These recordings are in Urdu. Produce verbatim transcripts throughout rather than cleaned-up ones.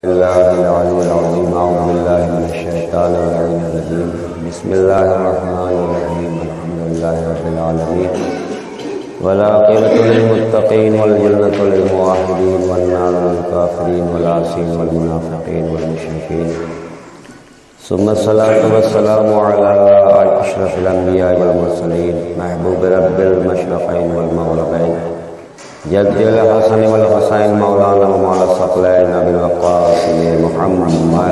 اللہ العلی العظیم اعوذ باللہ من الشیطان الرجیم بسم اللہ الرحمن الرحیم الحمد للہ رب العالمین والعاقبۃ للمتقین والجنۃ للموحدین والنار للکافرین والعاصین والمنافقین والمشرکین ثم الصلاة والسلام علی اشرف الانبیاء والمرسلین محبوب رب المشرقین والمغربین جد الحسن والحسین مولانا مولا الثقلین ابی الوقاص محمد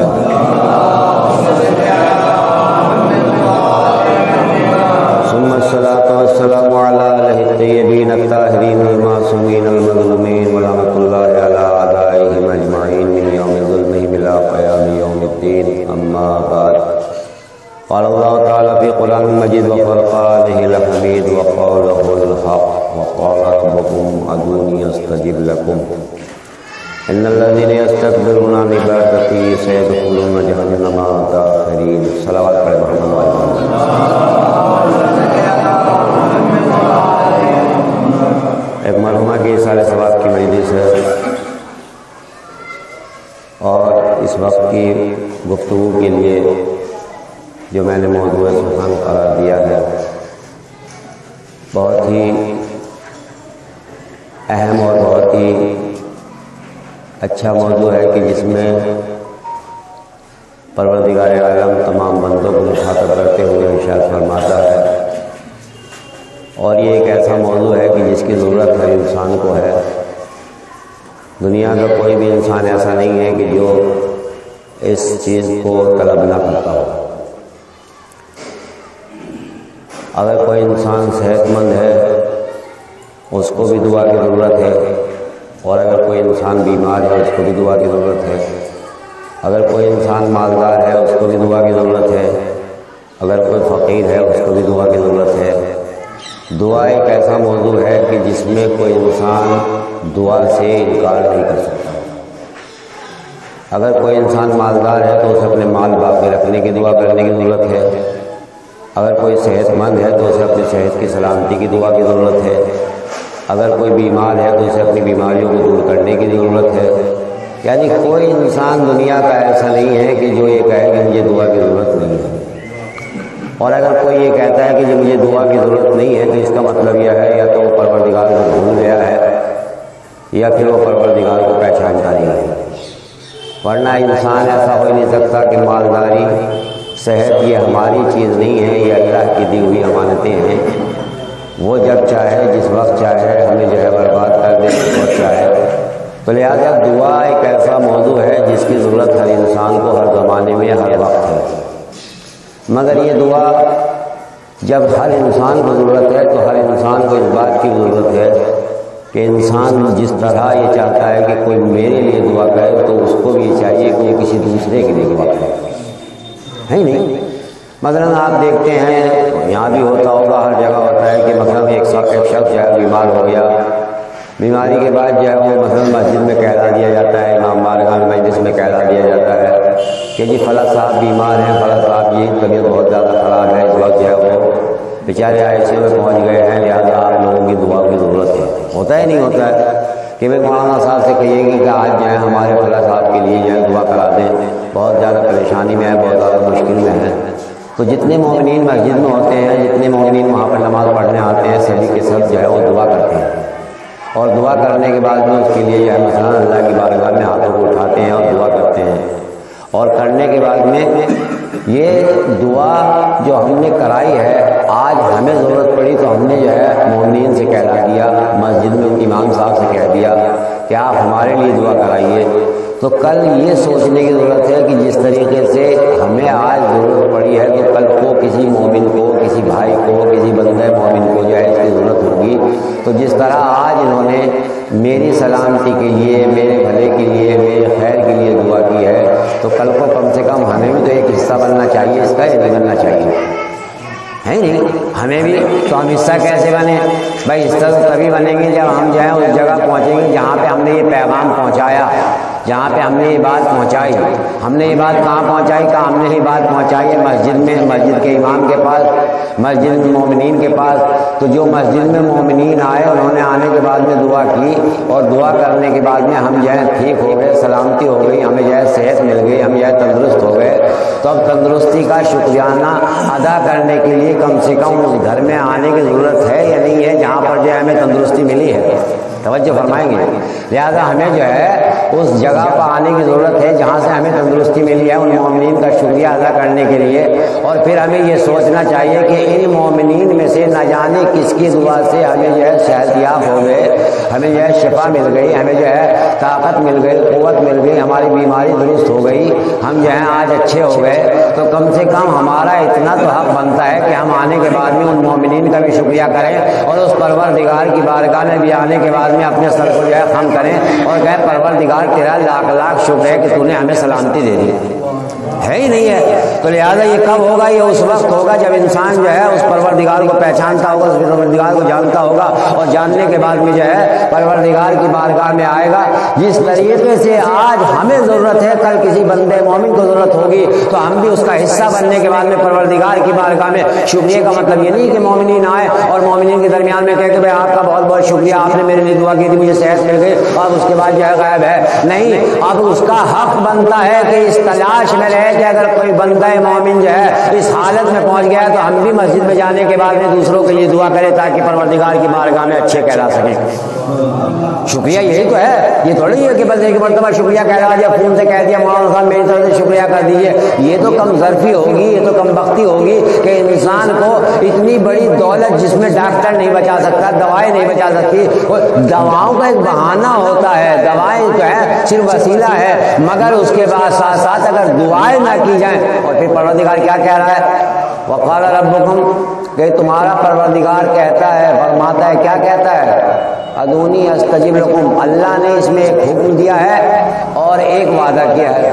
ثم الصلاة والسلام علی آلہ الطیبین الطاہرین المعصومین المظلومین ورحمۃ اللہ علی اعدائہم اجمعین من یوم ظلمہم الی قیام یوم الدین اما بعد قال اللہ تعالی فی قرآن مجید وفرقانہ الحمید وقولہ الحق وقال ربكم ادعوني استجب لكم ان الذين يستكبرون عن عبادتي سيدخلون جهنم داخرين صلوات علی محمد ایک مرحومہ کی سال ثواب کی مجلس ہے اور اس وقت کی گفتگو کے لیے جو میں نے موضوع سبحان قرار دیا ہے بہت ہی اہم اور بہت ہی اچھا موضوع ہے کہ جس میں پروردگار عالم تمام بندوں کو مخاطب کرتے ہوئے ارشاد فرماتا ہے اور یہ ایک ایسا موضوع ہے کہ جس کی ضرورت ہر انسان کو ہے۔ دنیا کا کوئی بھی انسان ایسا نہیں ہے کہ جو اس چیز کو طلب نہ کرتا ہو۔ اگر کوئی انسان صحت مند ہے اس کو بھی دعا کی ضرورت ہے، اور اگر کوئی انسان بیمار ہے اس کو بھی دعا کی ضرورت ہے، اگر کوئی انسان مالدار ہے اس کو بھی دعا کی ضرورت ہے، اگر کوئی فقیر ہے اس کو بھی دعا کی ضرورت ہے۔ دعا ایک ایسا موضوع ہے کہ جس میں کوئی انسان دعا سے انکار نہیں کر سکتا۔ اگر کوئی انسان مالدار ہے تو اسے اپنے مال باقی رکھنے کی دعا کرنے کی ضرورت ہے، اگر کوئی صحت مند ہے تو اسے اپنی صحت کی سلامتی کی دعا کی ضرورت ہے، اگر کوئی بیمار ہے تو اسے اپنی بیماریوں کو دور کرنے کی ضرورت ہے۔ یعنی کوئی انسان دنیا کا ایسا نہیں ہے کہ جو یہ کہے کہ مجھے دعا کی ضرورت نہیں ہے، اور اگر کوئی یہ کہتا ہے کہ جو مجھے دعا کی ضرورت نہیں ہے تو اس کا مطلب یہ ہے یا تو وہ پروردگار کو بھول گیا ہے یا پھر وہ پروردگار کو پہچانتا نہیں ہے۔ ورنہ انسان ایسا ہو ہی نہیں سکتا کہ مالداری صحت یہ ہماری چیز نہیں ہے، یہ اللہ کی دی ہوئی امانتیں ہیں۔ وہ جب چاہے جس وقت چاہے ہمیں جو ہے برباد کر دے جس وقت چاہے۔ تو لہٰذا دعا ایک ایسا موضوع ہے جس کی ضرورت ہر انسان کو ہر زمانے میں ہر وقت ہے، مگر یہ دعا جب ہر انسان کو ضرورت ہے تو ہر انسان کو اس بات کی ضرورت ہے کہ انسان جس طرح یہ چاہتا ہے کہ کوئی میرے لیے دعا کرے تو اس کو بھی چاہیے کہ وہ کسی دوسرے کے لیے دعا کرے، ہے نہیں؟ مثلاً آپ دیکھتے ہیں یہاں بھی ہوتا ہوگا، ہر جگہ ہوتا ہے کہ مثلاً ایک شخص جو ہے بیمار ہو گیا، بیماری کے بعد جو ہے وہ مثلاً مسجد میں کہلا دیا جاتا ہے، امام بارگاہ مجلس میں کہلا دیا جاتا ہے کہ جی فلاں صاحب بیمار ہیں، فلاں صاحب یہ طبیعت بہت زیادہ خراب ہے، اس وقت جو ہے وہ بیچارے آئی سی یو میں پہنچ گئے ہیں، لہٰذا آپ لوگوں کی دعا کی ضرورت ہے۔ ہوتا ہی نہیں ہوتا ہے کہ بھائی مولانا صاحب سے کہیے گی کہ آج جو ہے ہمارے فلاں صاحب کے لیے جو ہے دعا کرا دیں، بہت زیادہ پریشانی میں ہے، بہت زیادہ مشکل میں ہے۔ تو جتنے مومنین مسجد میں ہوتے ہیں، جتنے مومنین وہاں پر نماز پڑھنے آتے ہیں، سبھی کے سب جو ہے وہ دعا کرتے ہیں، اور دعا کرنے کے بعد میں اس کے لیے جو ہے مثلاً اللہ کی بارگاہ میں ہاتھوں کو اٹھاتے ہیں اور دعا کرتے ہیں، اور کرنے کے بعد میں یہ دعا جو ہم نے کرائی ہے آج ہمیں ضرورت پڑی تو ہم نے جو ہے مومنین سے کہلا دیا، مسجد میں امام صاحب سے کہہ دیا کہ آپ ہمارے لیے دعا کرائیے، تو کل یہ سوچنے کی ضرورت ہے کہ جس طریقے سے ہمیں آج ضرورت پڑی ہے تو کل کو کسی مومن کو، کسی بھائی کو، کسی بندہ مومن کو جو ہے اس کی ضرورت ہوگی۔ تو جس طرح آج انہوں نے میری سلامتی کے لیے، میرے بھلے کے لیے، میرے خیر کے لیے دعا کی ہے، تو کل کو کم سے کم ہمیں بھی تو ایک حصہ بننا چاہیے، اس کا یہ بننا چاہیے، ہے نہیں؟ ہمیں بھی تو ہم حصہ کیسے بنے بھائی؟ حصہ تو تبھی بنیں گے جب ہم جو ہے اس جگہ پہنچیں گے جہاں پہ ہم نے یہ پیغام پہنچایا، جہاں پہ ہم نے یہ بات پہنچائی۔ ہم نے یہ بات کہاں پہنچائی؟ کہاں ہم نے یہ بات پہنچائی ہے مسجد میں، مسجد کے امام کے پاس، مسجد مومنین کے پاس۔ تو جو مسجد میں مومنین آئے انہوں نے آنے کے بعد میں دعا کی، اور دعا کرنے کے بعد میں ہم جو ہے ٹھیک ہو گئے، سلامتی ہو گئی، ہمیں جو ہے ادا کرنے کے لیے کم سے کم اس گھر میں آنے کی ضرورت ہے یا نہیں ہے جہاں پر جو ہے ہمیں تندرستی ملی ہے؟ توجہ فرمائیں گے. لہذا ہمیں جو ہے اس جگہ پر آنے کی ضرورت ہے جہاں سے ہمیں تندرستی ملی ہے، ان مومنین کا شکریہ ادا کرنے کے لیے. اور پھر ہمیں یہ سوچنا چاہیے کہ ان مومنین میں سے نہ جانے کس کی دعا سے ہمیں جو ہے صحت یاب ہو گئے، ہمیں جو ہے شفا مل گئی، ہمیں جو ہے طاقت مل گئی، قوت مل گئی، ہماری بیماری درست ہو گئی، ہم جو ہے آج اچھے ہو گئے. تو کم سے کم ہمارا اتنا تو حق بنتا ہے کہ ہم آنے کے بعد میں ان مومنین کا بھی شکریہ کریں اور اس پروردگار کی بارگاہ میں بھی آنے کے بعد میں اپنے سر کو جو ہے خم کریں اور کہیں پروردگار تیرا لاکھ لاکھ شکر ہے کہ تو نے ہمیں سلامتی دے دی. ہے ہی نہیں ہے. تو لہٰذا یہ کب ہوگا؟ یہ اس وقت ہوگا جب انسان جو ہے اس پروردگار کو پہچانتا ہوگا، اس پروردگار کو جانتا ہوگا اور جاننے کے بعد میں جو ہے پروردگار کی بارگاہ میں آئے گا. جس طریقے سے آج ہمیں ضرورت ہے، کل کسی بندے مومن کو ضرورت ہوگی تو ہم بھی اس کا حصہ بننے کے بعد میں پروردگار کی بارگاہ میں شکریہ کا مطلب یہ نہیں کہ مومنین آئے اور مومنین کے درمیان میں کہے کہ بھائی آپ کا بہت بہت شکریہ، آپ نے میرے لیے دعا کی تھی، مجھے صحت مل گئی اور اس کے بعد جو ہے غائب ہے. نہیں، اب اس کا حق بنتا ہے کہ اس تلاش میں رہے کہ اگر کوئی بندہ مومن جو ہے اس حالت میں پہنچ گیا تو ہم بھی مسجد میں جانے کے بعد میں دوسروں کے لیے دعا کریں تاکہ پروردگار کی بارگاہ میں اچھے کہلا سکیں. شکریہ یہی تو ہے. یہ تھوڑی ہے کہ بس ایک مرتبہ شکریہ کہہ رہا ہے، فون سے کہہ دیا مولانا صاحب میری طرف سے شکریہ کر دیجیے. یہ تو کم ظرفی ہوگی، یہ تو کم بختی ہوگی کہ انسان کو اتنی بڑی دولت جس میں ڈاکٹر نہیں بچا سکتا، دوائیں نہیں بچا سکتی. دواؤں کا ایک بہانہ ہوتا ہے، دوائیں جو ہے صرف وسیلہ ہے، مگر اس کے بعد ساتھ ساتھ اگر دعائیں نہ کی جائیں. اور پھر پروردگار کیا کہہ رہا ہے؟ وقال ربکم، کہ تمہارا پروردگار کہتا ہے، فرماتا ہے، کیا کہتا ہے؟ ادونی استجب لکم. اللہ نے اس میں ایک حکم دیا ہے اور ایک وعدہ کیا ہے.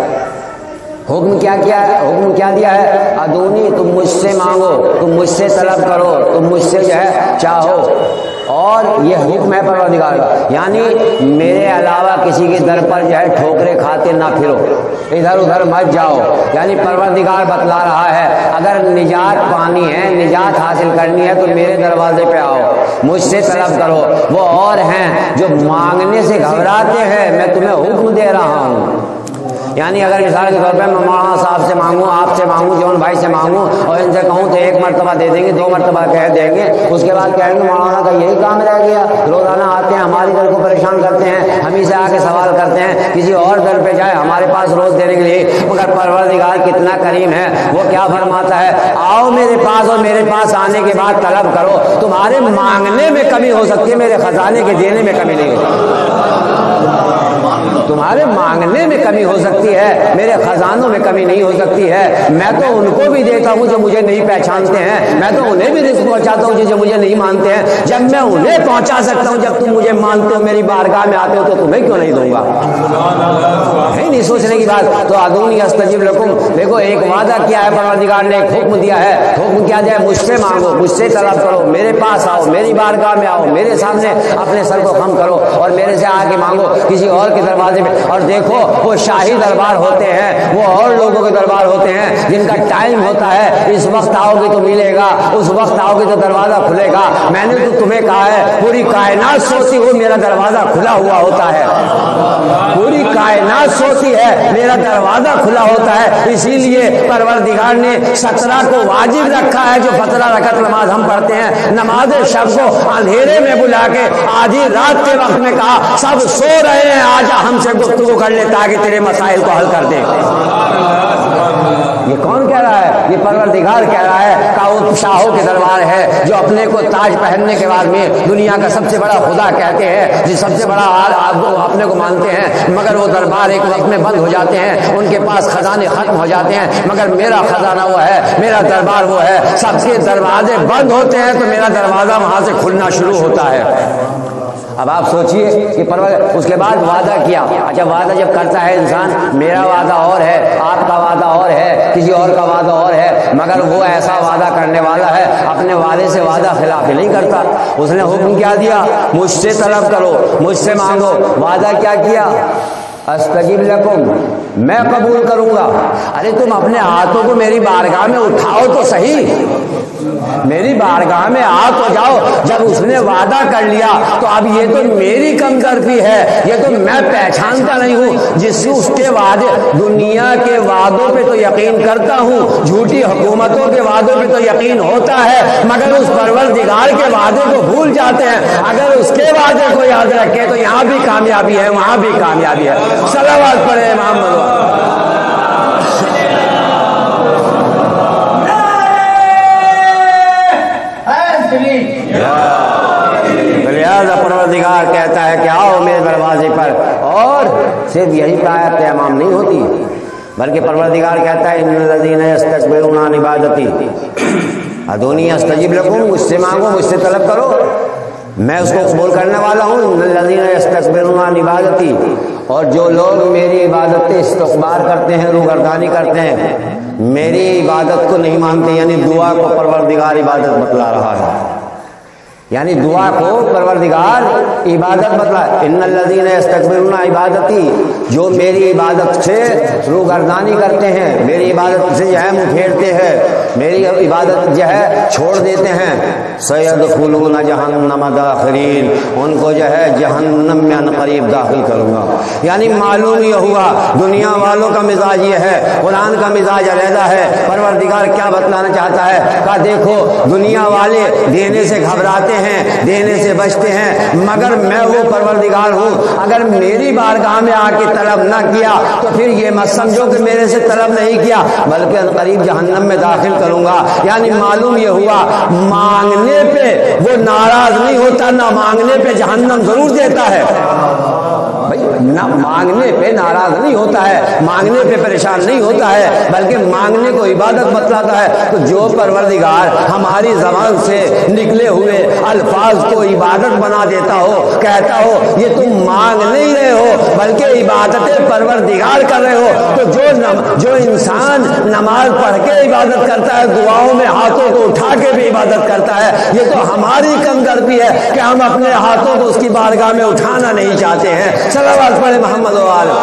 حکم کیا کیا ہے؟ حکم کیا دیا ہے؟ ادونی، تم مجھ سے مانگو، تم مجھ سے طلب کرو، تم مجھ سے جو ہے چاہو. اور یہ حکم ہے پروردگار کا، یعنی میرے علاوہ کسی کے در پر جو ہے ٹھوکرے کھاتے نہ پھرو، ادھر ادھر مت جاؤ. یعنی پروردگار بتلا رہا ہے اگر نجات پانی ہے، نجات حاصل کرنی ہے تو میرے دروازے پہ آؤ، مجھ سے طلب کرو. وہ اور ہیں جو مانگنے سے گھبراتے ہیں، میں تمہیں حکم دے رہا ہوں. یعنی اگر مثال کے طور پہ میں مولانا صاحب سے مانگوں، آپ سے مانگوں، جون بھائی سے مانگوں اور ان سے کہوں تو ایک مرتبہ دے دیں گے، دو مرتبہ کہہ دیں گے، اس کے بعد کہیں گے مولانا کا یہی کام رہ گیا، روزانہ آتے ہیں ہماری در کو پریشان کرتے ہیں، ہم ہی سے آ کے سوال کرتے ہیں، کسی اور در پہ جائے ہمارے پاس روز دینے کے لیے. مگر پروردگار کتنا کریم ہے، وہ کیا فرماتا ہے؟ آؤ میرے پاس اور میرے پاس آنے کے بعد طلب کرو. تمہارے مانگنے میں کمی ہو سکتی ہے، میرے خزانے کے دینے میں کمی نہیں ہوتی. تمہارے مانگنے میں کمی ہو سکتی ہے، میرے خزانوں میں کمی نہیں ہو سکتی ہے. میں تو ان کو بھی دیتا ہوں جو مجھے نہیں پہچانتے ہیں، میں تو انہیں بھی رزق پہنچاتا ہوں جو مجھے نہیں مانتے ہیں. جب میں انہیں پہنچا سکتا ہوں، جب تم مجھے مانتے ہو، میری بارگاہ میں آتے ہو، تو تمہیں کیوں نہیں دوں گا؟ نہیں نہیں سوچنے کی بات. تو ادونی استجب لکم، دیکھو ایک وعدہ کیا ہے پروردگار نے، ایک حکم دیا ہے. حکم کیا دیا ہے؟ مجھ سے مانگو، مجھ سے طلب کرو، میرے پاس آؤ، میری بارگاہ میں آؤ، میرے سامنے اپنے سر کو خم کرو اور میرے سے آ کے مانگو، کسی اور کے دروازے میں. اور دیکھو وہ شاہی دربار ہوتے ہیں، وہ اور لوگوں کے دربار ہوتے ہیں جن کا ٹائم ہوتا ہے، اس وقت آؤ گے تو ملے گا، اس وقت آؤ گے تو دروازہ کھلے گا. میں نے تو تمہیں کہا ہے پوری کائنات سوتی ہو میرا دروازہ کھلا ہوا ہوتا ہے، پوری کائنات سوتی ہے میرا دروازہ کھلا ہوتا ہے. اسی لیے پروردگار نے سترہ کو واجب رکھا ہے. جو سترہ رکعت نماز ہم پڑھتے ہیں، نماز شب کو اندھیرے میں بلا کے آدھی رات کے وقت میں کہا سب سو رہے ہیں، آج ہم سے گفتگو کر لے تاکہ تیرے مسائل کو حل کر دیں. یہ کون کہہ رہا ہے؟ یہ پروردگار کہہ رہا ہے کہ وہ شاہوں کے دربار ہے جو اپنے کو تاج پہننے کے بعد میں دنیا کا سب سے بڑا خدا کہتے ہیں، جو سب سے بڑا اپنے کو مانتے ہیں، مگر وہ دربار ایک وقت میں بند ہو جاتے ہیں، ان کے پاس خزانے ختم ہو جاتے ہیں. مگر میرا خزانہ وہ ہے، میرا دربار وہ ہے. سب کے دروازے بند ہوتے ہیں تو میرا دروازہ وہاں سے کھلنا شروع ہوتا ہے. اب آپ سوچئے کہ پروردگار اس کے بعد وعدہ کیا. اچھا وعدہ جب کرتا ہے انسان، میرا وعدہ اور ہے، آپ کا وعدہ اور ہے، کسی اور کا وعدہ اور ہے، مگر وہ ایسا وعدہ کرنے والا ہے اپنے وعدے سے وعدہ خلاف ہی نہیں کرتا. اس نے حکم کیا دیا؟ مجھ سے طلب کرو، مجھ سے مانگو. وعدہ کیا کیا؟ अस्तजीब लकुम, मैं कबूल करूंगा। अरे तुम अपने हाथों को मेरी बारगाह में उठाओ तो सही, मेरी बारगाह में आ तो जाओ। जब उसने वादा कर लिया तो अब ये तो मेरी कमतरफी है, ये तो मैं पहचानता नहीं हूँ। जिस उसके वादे, दुनिया के वादों पे तो यकीन करता हूँ, झूठी हुकूमतों के वादों पे तो यकीन होता है, मगर उस परवरदिगार के वादे को भूल जाते हैं। अगर उसके वादे को याद रखे तो यहाँ भी कामयाबी है, वहां भी कामयाबी है। सलावत पढ़े मोहम्मद। परवरदिगार कहता है कि आओ मेरे दरवाजे पर, और सिर्फ यही आयत तमाम नहीं होती, बल्कि परवरदिगार कहता है इन्नल्लज़ीना यस्तकबिरूना अन इबादती अदूनी अस्तजीब लकुम, मुझसे मांगो, मुझसे तलब करो, मैं उसको कबूल करने वाला हूँ। इन्नल्लज़ीना यस्तकबिरूना अन इबादती, और जो लोग मेरी इबादत से इस्तकबार करते हैं, रूगर्दानी करते हैं, मेरी इबादत को नहीं मानते, यानी दुआ को परवरदिगार इबादत बतला रहा है, यानी दुआ को परवरदिगार इबादत बतला। इन्नल्लज़ीना यस्तकबिरूना इबादती, जो मेरी इबादत से रूगर्दानी करते हैं, मेरी इबादत से जो है मुँह फेरते हैं, मेरी इबादत जो है छोड़ देते हैं, सयदखुलूना जहन्नम दाखिरीन, उनको जो है जहन्नम में अनकरीब दाखिल करूँगा। यानी मालूम ये हुआ दुनिया वालों का मिजाज ये है, कुरान का मिजाज अलहदा है। परवरदिगार क्या बतलाना चाहता है? कहा देखो दुनिया वाले देने से घबराते हैं, देने से बचते हैं, मगर मैं वो परवरदिगार हूँ, अगर मेरी बारगाह में आके तलब ना किया तो फिर ये मत समझो कि मेरे से तलब नहीं किया, बल्कि अनकरीब जहन्नम में दाखिल करूंगा। यानी मालूम ये हुआ मांगने पे वो नाराज नहीं होता, ना मांगने पे जहन्नम जरूर देता है। भाई ना मांगने पे नाराज नहीं होता है, मांगने पे परेशान नहीं होता है, बल्कि मांगने को इबादत बतलाता है। तो जो परवरदिगार हमारी जबान से निकले हुए अल्फाज को इबादत बना देता हो, कहता हो ये तुम मांग नहीं रहे हो बल्कि इबादत परवरदिगार कर रहे हो, तो जो नम, जो इंसान नमाज पढ़ के इबादत करता है, दुआओं में हाथों को उठा के भी इबादत करता है, ये तो हमारी कमतरफी है कि हम अपने हाथों को उसकी बारगाह में उठाना नहीं चाहते हैं। सलावत पढ़े मोहम्मद वाले।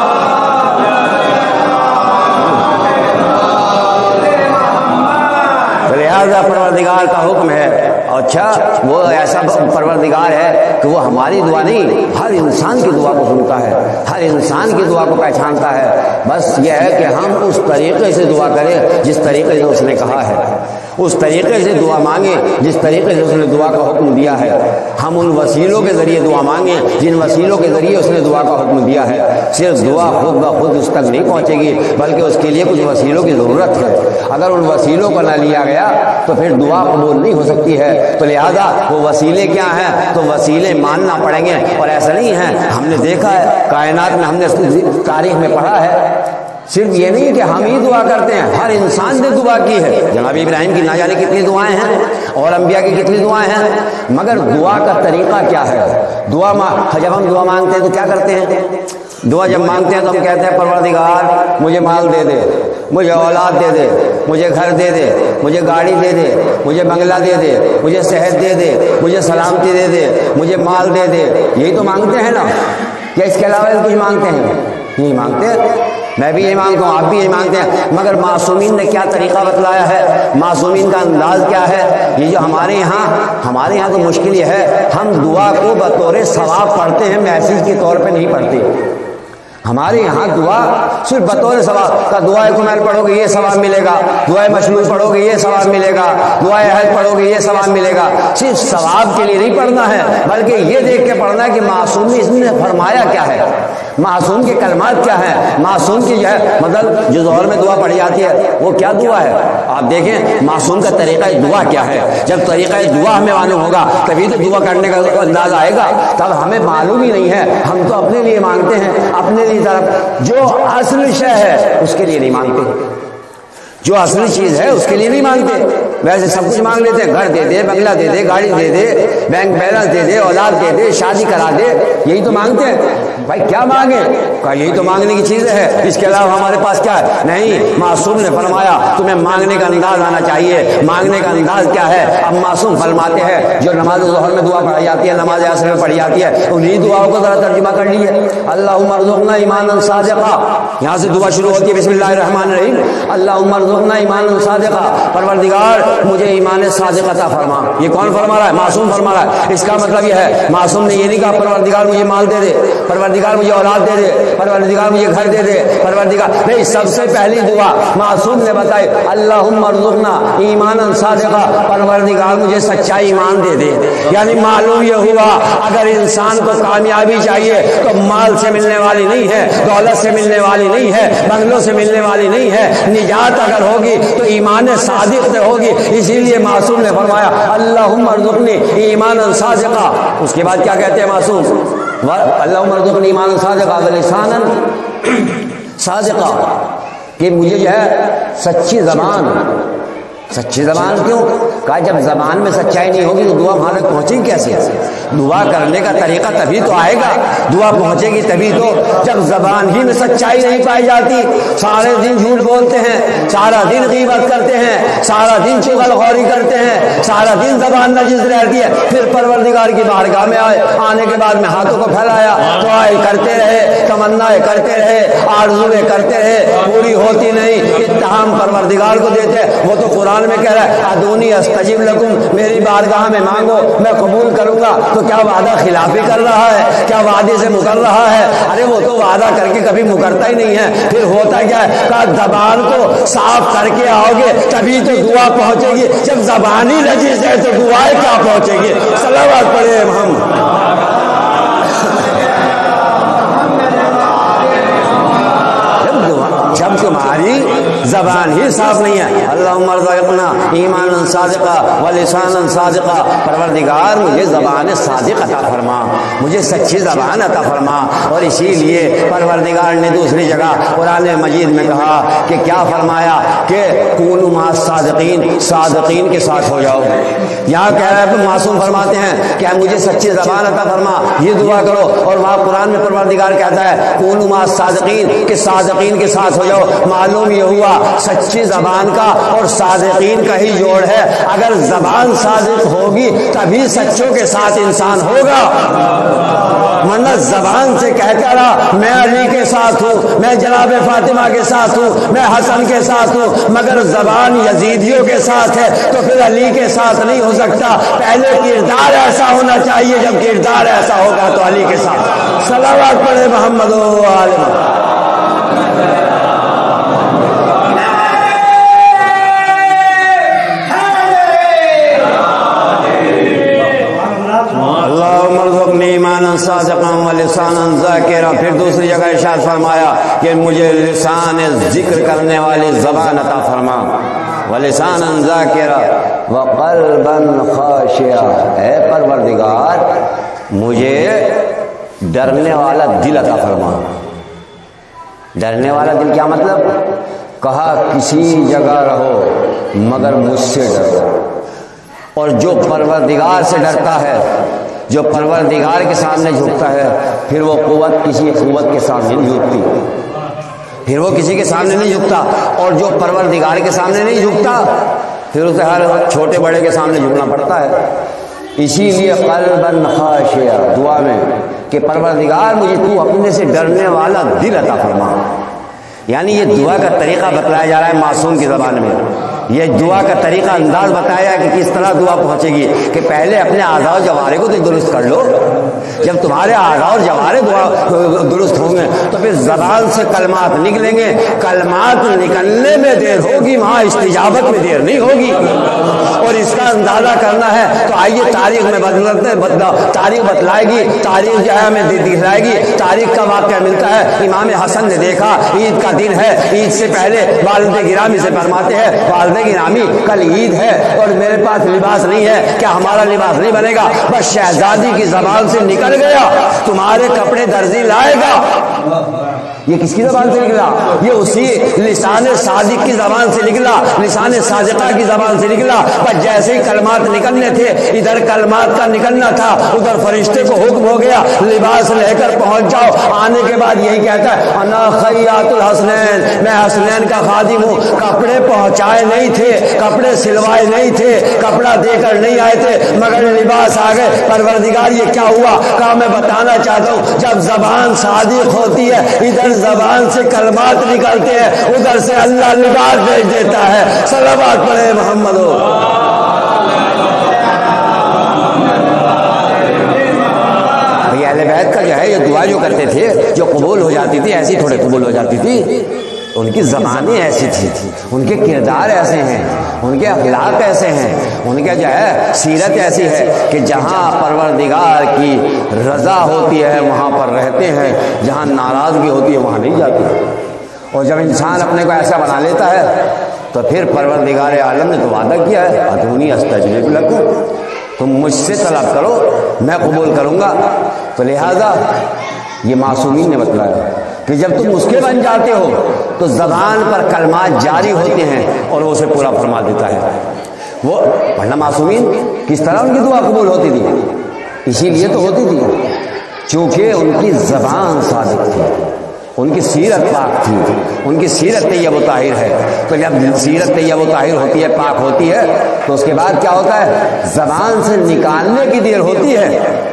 लिहाजा परवरदिगार का हुक्म है, अच्छा वो ऐसा परवरदिगार है कि वो हमारी दुआ नहीं, हर इंसान की दुआ को सुनता है, हर इंसान की दुआ को पहचानता है। बस यह है कि हम उस तरीके से दुआ करें जिस तरीके से उसने कहा है, उस तरीके से दुआ मांगे जिस तरीके से उसने दुआ का हुक्म दिया है। हम उन वसीलों के ज़रिए दुआ मांगे जिन वसीलों के ज़रिए उसने दुआ का हुक्म दिया है। सिर्फ दुआ खुद ब खुद उस तक नहीं पहुँचेगी, बल्कि उसके लिए कुछ वसीलों की ज़रूरत है। अगर उन वसीलों को न लिया गया तो फिर दुआ कबूल नहीं हो सकती है। तो लिहाजा वो वसीले क्या हैं, तो वसीले मानना पड़ेंगे। और ऐसा नहीं है, हमने देखा है कायनात में, हमने तारीख में पढ़ा है, सिर्फ ये नहीं कि हम ही दुआ करते हैं, हर इंसान ने दुआ की है। जनाब इब्राहिम की ना जाने कितनी दुआएं हैं और अंबिया की कितनी दुआएं हैं, मगर दुआ का तरीका क्या है? दुआ जब हम दुआ मांगते हैं तो क्या करते हैं? दुआ जब मांगते हैं तो हम कहते हैं परवरदिगार मुझे माल दे दे, मुझे औलाद दे दे, मुझे घर दे दे, मुझे गाड़ी दे दे, मुझे बंगला दे दे, मुझे सेहत दे दे, मुझे सलामती दे दे, मुझे माल दे दे। यही तो मांगते हैं ना, या इसके अलावा कुछ मांगते हैं? यही मांगते। मैं भी यही मांगता हूँ, आप भी यही मांगते हैं, मगर मासूमीन ने क्या तरीका बतलाया है, मासूमीन का अंदाज क्या है? ये जो हमारे यहाँ हमारे यहाँ तो मुश्किल ये है, हम दुआ को बतौर सवाब पढ़ते हैं, मैसेज के तौर पे नहीं पढ़ते। हमारे यहाँ दुआ सिर्फ बतौर सवाब का, दुआए कुमैल पढ़ोगे ये सवाब मिलेगा, दुआए मशलूल पढ़ोगे ये सवाब मिलेगा, दुआए हज पढ़ोगे ये सवाब मिलेगा। सिर्फ सवाब के लिए नहीं पढ़ना है, बल्कि ये देख के पढ़ना है कि मासूम ने इसने फरमाया क्या है, मासूम के कलमात क्या है, मासूम की जो है मतलब जो ज़ोहर में दुआ पढ़ी जाती है वो क्या दुआ है। आप देखें मासूम का तरीक़ा दुआ क्या है। जब तरीक़ा दुआ हमें मालूम होगा तभी तो दुआ करने का अंदाज़ आएगा। तब हमें मालूम ही नहीं है, हम तो अपने लिए मांगते हैं, अपने लिए तरफ जो असल शय है उसके लिए नहीं मांगते, जो असली चीज है उसके लिए नहीं मांगते। वैसे सब कुछ मांग लेते हैं, घर दे दे, बंगला दे दे, गाड़ी दे दे, बैंक बैलेंस दे दे, औलाद दे दे, शादी करा दे, यही तो मांगते हैं। بھائی کیا مانگے؟ کہا یہی تو مانگنے کی چیز ہے، اس کے علاوہ ہمارے پاس کیا ہے؟ نہیں، معصوم نے فرمایا تمہیں مانگنے کا انداز آنا چاہیے۔ مانگنے کا انداز کیا ہے؟ اب معصوم فرماتے ہیں جو نماز ظہر میں دعا پڑھائی جاتی ہے، نماز عصر میں پڑھی جاتی ہے، انہیں دعاؤں کو ذرا ترجمہ کر لیجیے۔ اللہم ارزقنا ایمانا صادقا، یہاں سے دعا شروع ہوتی ہے بسم اللہ الرحمن الرحیم، اللہم ارزقنا ایمانا صادقا، پروردگار مجھے ایمان صادق عطا فرما۔ یہ کون فرما رہا ہے؟ معصوم فرما رہا ہے۔ اس کا مطلب یہ ہے معصوم نے یہ نہیں کہا پروردگار مجھے مال دے دے، پروردگار مجھے اولاد دے دے، پروردگار مجھے گھر دے دے، پروردگار نہیں، سب سے پہلی دعا معصوم نے بتائی اللہم ارزقنا ایمانا صادقا، پروردگار مجھے سچا ایمان دے دے۔ یعنی معلوم یہ ہوا اگر انسان کو کامیابی چاہیے تو مال سے ملنے والی نہیں ہے، دولت سے ملنے والی نہیں ہے، بنگلوں سے ملنے والی نہیں ہے، نجات اگر ہوگی تو ایمان صادق سے ہوگی۔ اسی لیے معصوم نے فرمایا اللہم ارزقنی ایمانا صادقا۔ اس کے بعد کیا کہتے ہیں معصوم؟ اللہم ارزقنی ایمانا صادقا ولسانا صادقا، کہ مجھے جو ہے سچی زبان، سچی زبان کیوں؟ کہا جب زبان میں سچائی نہیں ہوگی تو دعا وہاں تک پہنچے گی کیسے؟ دعا کرنے کا طریقہ تبھی تو آئے گا، دعا پہنچے گی تبھی تو جب زبان ہی میں سچائی نہیں پائی جاتی۔ سارے دن جھوٹ بولتے ہیں، سارا دن غیبت کرتے ہیں، سارا دن چغل خوری کرتے ہیں، سارا دن زبان نجس رہتی ہے، پھر پروردگار کی بارگاہ میں آئے، آنے کے بعد میں ہاتھوں کو پھیلایا، دعائیں کرتے رہے، تمنائیں کرتے رہے، آرزویں کرتے رہے، پوری ہوتی نہیں، اتہام پروردگار کو دیتے۔ وہ تو قرآن میں کہہ رہا ہے ادونی استجب لکم، میری بارگاہ میں مانگو میں قبول کروں گا، تو کیا وعدہ خلافی کر رہا ہے؟ کیا وعدے سے مکر رہا ہے؟ ارے وہ تو وعدہ کر کے کبھی مکرتا ہی نہیں ہے۔ پھر ہوتا کیا ہے؟ کہا زبان کو صاف کر کے آؤ گے تبھی تو دعا پہنچے گی، جب زبان ہی نجس ہے تو دعائیں کیا پہنچے گی؟ صلوات پڑھے محمد۔ جب تمہاری زبان ہی صاف نہیں ہے، اللہم ارزقنا ایمانا صادقا ولسانا صادقا، پروردگار مجھے زبان صادق عطا فرما، مجھے سچی زبان عطا فرما۔ اور اسی لیے پروردگار نے دوسری جگہ قرآن مجید میں کہا کہ کیا فرمایا کہ کونوا مع الصادقین، صادقین کے ساتھ ہو جاؤ۔ یہاں کہہ رہا ہے کہ معصوم فرماتے ہیں کہ مجھے سچی زبان عطا فرما، یہ دعا کرو، اور وہاں قرآن میں پروردگار کہتا ہے کونوا مع الصادقین، کہ صادقین کے ساتھ ہو جاؤ۔ معلوم یہ ہوا سچی زبان کا اور صادقین کا ہی جوڑ ہے۔ اگر زبان صادق ہوگی تبھی سچوں کے ساتھ انسان ہوگا، ورنہ زبان سے کہتا رہا میں علی کے ساتھ ہوں، میں جناب فاطمہ کے ساتھ ہوں، میں حسن کے ساتھ ہوں، مگر زبان یزیدیوں کے ساتھ ہے تو پھر علی کے ساتھ نہیں ہو سکتا۔ پہلے کردار ایسا ہونا چاہیے، جب کردار ایسا ہوگا تو علی کے ساتھ۔ صلوات پڑھے محمد و آل محمد۔ ایمانا صادقا ولسانا ذاکرا، پھر دوسری جگہ ارشاد فرمایا کہ مجھے لسان ذکر کرنے والی زبان عطا فرما، ولسانا ذاکرا وقلبا خاشعا، اے پروردگار مجھے ڈرنے والا دل عطا فرما۔ ڈرنے والا دل کیا مطلب؟ کہا کسی جگہ رہو مگر مجھ سے ڈرو، اور جو پروردگار سے ڈرتا ہے، جو پروردگار کے سامنے جھکتا ہے، پھر وہ قوت کسی قوت کے سامنے نہیں جھکتی، پھر وہ کسی کے سامنے نہیں جھکتا، اور جو پروردگار کے سامنے نہیں جھکتا پھر اسے ہر چھوٹے بڑے کے سامنے جھکنا پڑتا ہے۔ اسی لیے قلبا خاشعا دعا میں کہ پروردگار مجھے تو اپنے سے ڈرنے والا دل عطا فرما۔ یعنی یہ دعا کا طریقہ بتلایا جا رہا ہے معصوم کی زبان میں، یہ دعا کا طریقہ انداز بتایا کہ کس طرح دعا پہنچے گی، کہ پہلے اپنے اعضاء و جوارح کو تو درست کر لو۔ جب تمہارے اعضاء اور جوارح دعا درست ہوں گے تو پھر زبان سے کلمات نکلیں گے، کلمات نکلنے میں دیر ہوگی، وہاں استجابت میں دیر نہیں ہوگی۔ اور اس کا اندازہ کرنا ہے تو آئیے تاریخ میں بدلتے بدلا تاریخ بتلائے گی، تاریخ جو ہے ہمیں دکھلائے گی۔ تاریخ کا واقعہ ملتا ہے، امام حسن نے دیکھا عید کا دن ہے، عید سے پہلے والد گرامی سے فرماتے ہیں والد گرامی کل عید ہے اور میرے پاس لباس نہیں ہے، کیا ہمارا لباس نہیں بنے گا؟ بس شہزادی کی زبان سے نکل گیا تمہارے کپڑے درزی لائے گا۔ یہ کس کی زبان سے نکلا؟ یہ اسی لسان صادق کی زبان سے نکلا، لسان صادقہ کی زبان سے نکلا۔ پر جیسے ہی کلمات نکلنے تھے، ادھر کلمات کا نکلنا تھا، ادھر فرشتے کو حکم ہو گیا لباس لے کر پہنچ جاؤ۔ آنے کے بعد یہی کہتا ہے انا خیاط الحسنین، میں حسنین کا خادم ہوں۔ کپڑے پہنچائے نہیں تھے، کپڑے سلوائے نہیں تھے، کپڑا دے کر نہیں آئے تھے، مگر لباس آ گئے۔ پروردگار یہ کیا ہوا؟ کہا میں بتانا چاہتا ہوں، جب زبان صادق ہوتی ہے، ادھر زبان سے کلمات نکلتے ہیں، ادھر سے اللہ لباس بھیج دیتا ہے۔ صلوات پڑھے محمد ہو۔ اہل بیت کا جو ہے یہ دعا جو کرتے تھے، جو قبول ہو جاتی تھی، ایسی تھوڑے قبول ہو جاتی تھی، ان کی زبانیں ایسی تھی، ان کے کردار ایسے ہیں، ان کے اخلاق ایسے ہیں، ان کے جو ہے سیرت ایسی ہے کہ جہاں پروردگار کی رضا ہوتی ہے وہاں پر رہتے ہیں، جہاں ناراضگی ہوتی ہے وہاں نہیں جاتے۔ اور جب انسان اپنے کو ایسا بنا لیتا ہے تو پھر پروردگار عالم نے تو وعدہ کیا ہے ادھونی استجب لکم، تم مجھ سے طلب کرو میں قبول کروں گا۔ تو لہذا یہ معصومین نے بتلایا کہ جب تم اس کے بن جاتے ہو تو زبان پر کلمات جاری ہوتے ہیں اور وہ اسے پورا فرما دیتا ہے۔ وہ ورنہ معصومین کس طرح ان کی دعا قبول ہوتی تھی؟ اسی لیے تو ہوتی تھی چونکہ ان کی زبان صادق تھی، ان کی سیرت پاک تھی، ان کی سیرت طیب و طاہر ہے۔ تو جب سیرت طیب و طاہر ہوتی ہے، پاک ہوتی ہے، تو اس کے بعد کیا ہوتا ہے؟ زبان سے نکالنے کی دیر ہوتی ہے۔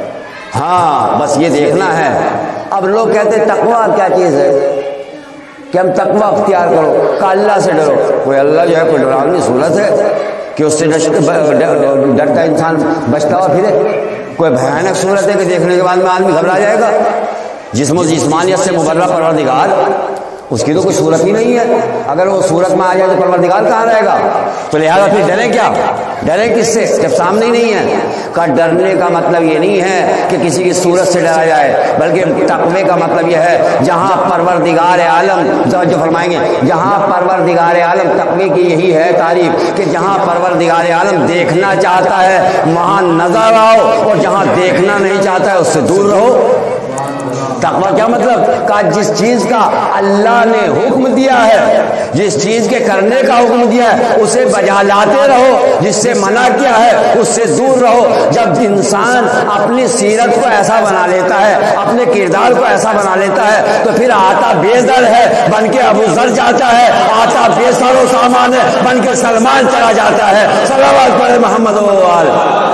ہاں بس یہ دیکھنا ہے۔ اب لوگ کہتے ہیں تقویٰ کیا چیز ہے کہ ہم تقویٰ اختیار کرو، کہ اللہ سے ڈرو۔ کوئی اللہ جو ہے کوئی ڈراؤنی صورت ہے کہ اس سے ڈرتا انسان بچتا ہوا پھرے؟ کوئی بھیانک صورت ہے کہ دیکھنے کے بعد میں آدمی گھبرا جائے گا؟ جسم و جسمانیت سے مبرہ پروردگار، اس کی تو کوئی صورت ہی نہیں ہے۔ اگر وہ صورت میں آ جائے تو پروردگار کہاں رہے گا؟ تو لہذا پھر ڈرے کیا؟ ڈرے کس سے جب سامنے ہی نہیں ہے؟ کا ڈرنے کا مطلب یہ نہیں ہے کہ کسی کی صورت سے ڈرا جائے، بلکہ تقوی کا مطلب یہ ہے جہاں پروردگار عالم جو فرمائیں گے، جہاں پروردگار عالم، تقوی کی یہی ہے تعریف کہ جہاں پروردگار عالم دیکھنا چاہتا ہے وہاں نظر آؤ، اور جہاں دیکھنا نہیں چاہتا ہے اس سے دور رہو۔ تقویٰ کیا مطلب؟ کہ جس چیز کا اللہ نے حکم دیا ہے، جس چیز کے کرنے کا حکم دیا ہے اسے بجا لاتے رہو، جس سے منع کیا ہے اس سے دور رہو۔ جب انسان اپنی سیرت کو ایسا بنا لیتا ہے، اپنے کردار کو ایسا بنا لیتا ہے، تو پھر آتا بے در ہے بن کے ابو ذر جاتا ہے، آتا بے سر و سامان ہے بن کے سلمان چلا جاتا ہے۔ صلوات پڑھے محمد و آل۔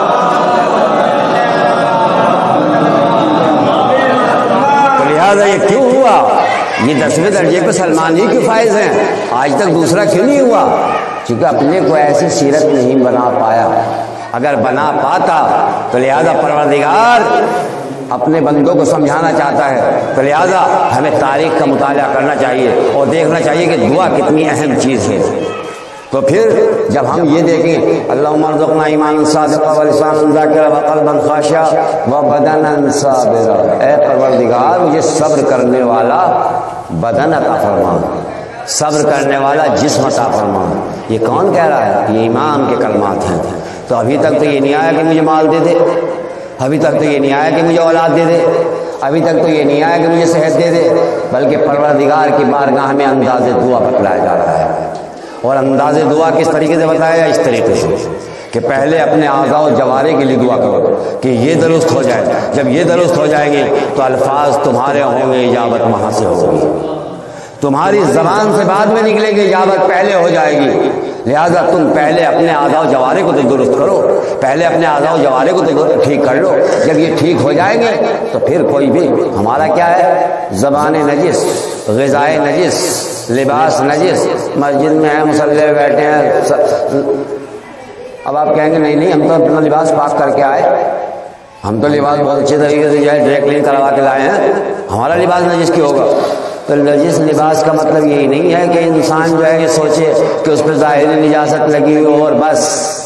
یہ کیوں ہوا؟ یہ دسویں درجے پہ سلمان ہی کے فائز ہیں، آج تک دوسرا کیوں نہیں ہوا؟ چونکہ اپنے کو ایسی سیرت نہیں بنا پایا۔ اگر بنا پاتا تو لہذا پروردگار اپنے بندوں کو سمجھانا چاہتا ہے، تو لہذا ہمیں تاریخ کا مطالعہ کرنا چاہیے اور دیکھنا چاہیے کہ دعا کتنی اہم چیز ہے۔ تو پھر جب ہم یہ دیکھیں اللہم ارزقنا ایمانا صادقا ولسانا ذاکرا وقلبا خاشعا وبدنا صابرا، اے پروردگار مجھے صبر کرنے والا بدن عطا فرما، صبر کرنے والا جسم عطا فرما۔ یہ کون کہہ رہا ہے؟ یہ امام کے کلمات ہیں۔ تو ابھی تک تو یہ نہیں آیا کہ مجھے مال دے دے، ابھی تک تو یہ نہیں آیا کہ مجھے اولاد دے دے، ابھی تک تو یہ نہیں آیا کہ مجھے صحت دے دے، بلکہ پروردگار کی بارگاہ میں انداز دعا بتلایا جا رہا ہے۔ اور انداز دعا کس طریقے سے بتایا؟ اس طریقے سے کہ پہلے اپنے اعضاء و جوارح کے لیے دعا کرو کہ یہ درست ہو جائے۔ جب یہ درست ہو جائیں گے تو الفاظ تمہارے ہوں گے، اجابت وہاں سے ہوگی۔ تمہاری زبان سے بعد میں نکلے گی، اجابت پہلے ہو جائے گی۔ لہذا تم پہلے اپنے اعضاء و جوارح کو تو درست کرو، پہلے اپنے اعضاء و جوارح کو تو ٹھیک کر لو۔ جب یہ ٹھیک ہو جائیں گے تو پھر کوئی بھی ہمارا کیا ہے؟ زبان نجس، غذائے نجس، لباس نجس، مسجد میں ہیں مصلی بیٹھے ہیں، اب آپ کہیں گے نہیں نہیں ہم تو اپنا لباس پاک کر کے آئے، ہم تو لباس بہت اچھے طریقے سے جو ہے ڈرائی کلین کروا کے لائے ہیں، ہمارا لباس نجس کیوں ہوگا؟ تو نجس لباس کا مطلب یہی نہیں ہے کہ انسان جو ہے یہ سوچے کہ اس پہ ظاہری نجاست لگی ہوئی اور بس،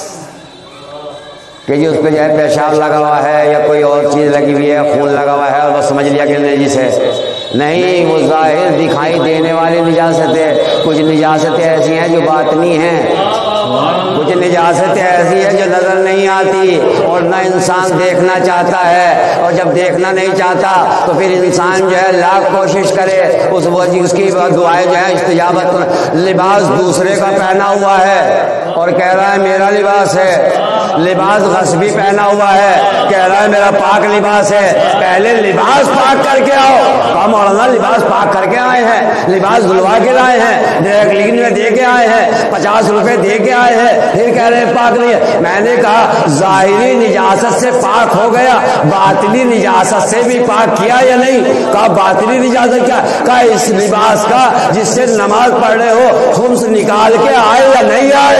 کہ جی اس پہ جو ہے پیشاب لگا ہوا ہے یا کوئی اور چیز لگی ہوئی ہے، خون لگا ہوا ہے اور بس سمجھ لیا کہ نجس ہے۔ نہیں، وہ ظاہر دکھائی دینے والی نجاست ہے، کچھ نجاستیں ایسی ہیں جو باطنی ہیں، کچھ نجاستیں ایسی ہیں جو نظر نہیں آتی اور نہ انسان دیکھنا چاہتا ہے، اور جب دیکھنا نہیں چاہتا تو پھر انسان جو ہے لاکھ کوشش کرے اس وہ اس کی دعائیں جو ہے استجابت۔ لباس دوسرے کا پہنا ہوا ہے اور کہہ رہا ہے میرا لباس ہے، لباس غصبی پہنا ہوا ہے کہہ رہا ہے میرا پاک لباس ہے۔ پہلے لباس پاک کر کے آؤ، کہا مولانا لباس پاک کر کے آئے ہیں، لباس دھلوا کے لائے ہیں، ڈرائی کلین میں دے کے آئے ہیں، پچاس روپے دے کے آئے ہیں، پھر کہہ رہے ہیں پاک نہیں ہے۔ میں نے کہا ظاہری نجاست سے پاک ہو گیا، باطنی نجاست سے بھی پاک کیا یا نہیں؟ کہا باطنی نجاست کیا؟ کہا اس لباس کا جس سے نماز پڑھ رہے ہو خمس نکال کے آئے یا نہیں آئے؟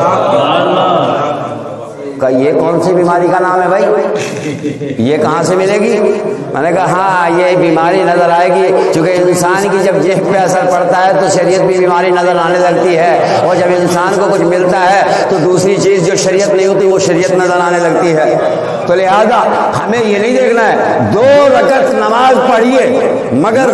کہا یہ کون سی بیماری کا نام ہے بھائی، یہ کہاں سے ملے گی؟ میں نے کہا ہاں یہ بیماری نظر آئے گی، چونکہ انسان کی جب جسم پہ اثر پڑتا ہے تو شریعت بھی بیماری نظر آنے لگتی ہے، اور جب انسان کو کچھ ملتا ہے تو دوسری چیز جو شریعت نہیں ہوتی وہ شریعت نظر آنے لگتی ہے۔ تو لہذا ہمیں یہ نہیں دیکھنا ہے دو رکعت نماز پڑھیے مگر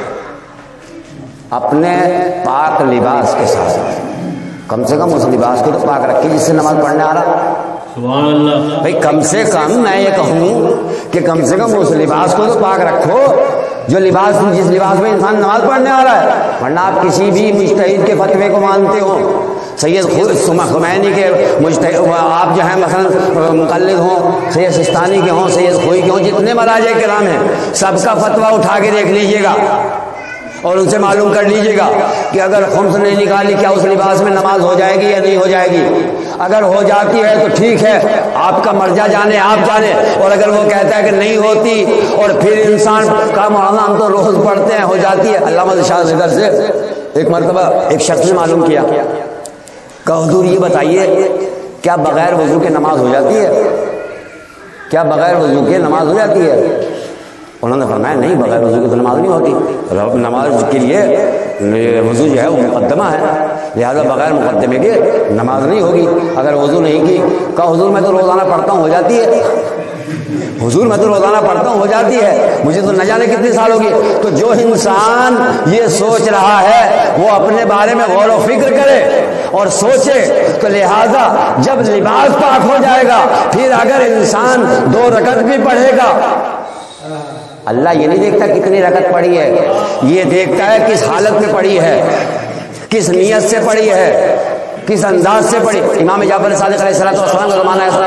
اپنے پاک لباس کے ساتھ، کم سے کم اس لباس کو تو پاک رکھیے جس سے نماز پڑھنے آ رہا ہے۔ سبحان اللہ بھائی کم سے کم میں یہ کہوں کہ کم سے کم اس لباس کو تو پاک رکھو جو لباس جس لباس میں انسان نماز پڑھنے آ رہا ہے، ورنہ آپ کسی بھی مجتہد کے فتوے کو مانتے ہو، سید خمینی کے مجتہد آپ جو ہیں مثلا مقلد ہوں، سید سستانی کے ہوں، سید خوئی کے ہوں، جتنے مراجع کرام ہیں سب کا فتویٰ اٹھا کے دیکھ لیجئے گا اور ان سے معلوم کر لیجئے گا کہ اگر خمس نہیں نکالی کیا اس لباس میں نماز ہو جائے گی یا نہیں ہو جائے گی۔ اگر ہو جاتی ہے تو ٹھیک ہے، آپ کا مرجع جانے آپ جانے، اور اگر وہ کہتا ہے کہ نہیں ہوتی اور پھر انسان کا مولانا ہم تو روز پڑھتے ہیں ہو جاتی ہے۔ علامہ شاہ ادھر سے ایک مرتبہ ایک شخص نے معلوم کیا کہ حضور یہ بتائیے کیا بغیر وضو کے نماز ہو جاتی ہے؟ کیا بغیر وضو کے نماز ہو جاتی ہے؟ انہوں نے فرمایا نہیں، بغیر وضو کی تو نماز نہیں ہوتی، رب نماز کے لیے وضو جو ہے وہ مقدمہ ہے، لہذا بغیر مقدمے کے نماز نہیں ہوگی۔ اگر وضو نہیں کی، کہا حضور میں تو روزانہ پڑھتا ہوں ہو جاتی ہے، حضور میں تو روزانہ پڑھتا ہوں ہو جاتی ہے، مجھے تو نہ جانے کتنے سال ہوگی۔ تو جو انسان یہ سوچ رہا ہے وہ اپنے بارے میں غور و فکر کرے اور سوچے، تو لہذا جب لباس پاک ہو جائے گا پھر اگر انسان دو رکعت بھی پڑھے گا، اللہ یہ نہیں دیکھتا کتنی رکعت پڑھی ہے، یہ دیکھتا ہے کس حالت میں پڑھی ہے، کس نیت سے پڑھی ہے، کس انداز سے پڑھی۔ امام جعفر صادق علیہ السلام کا زمانہ ہے،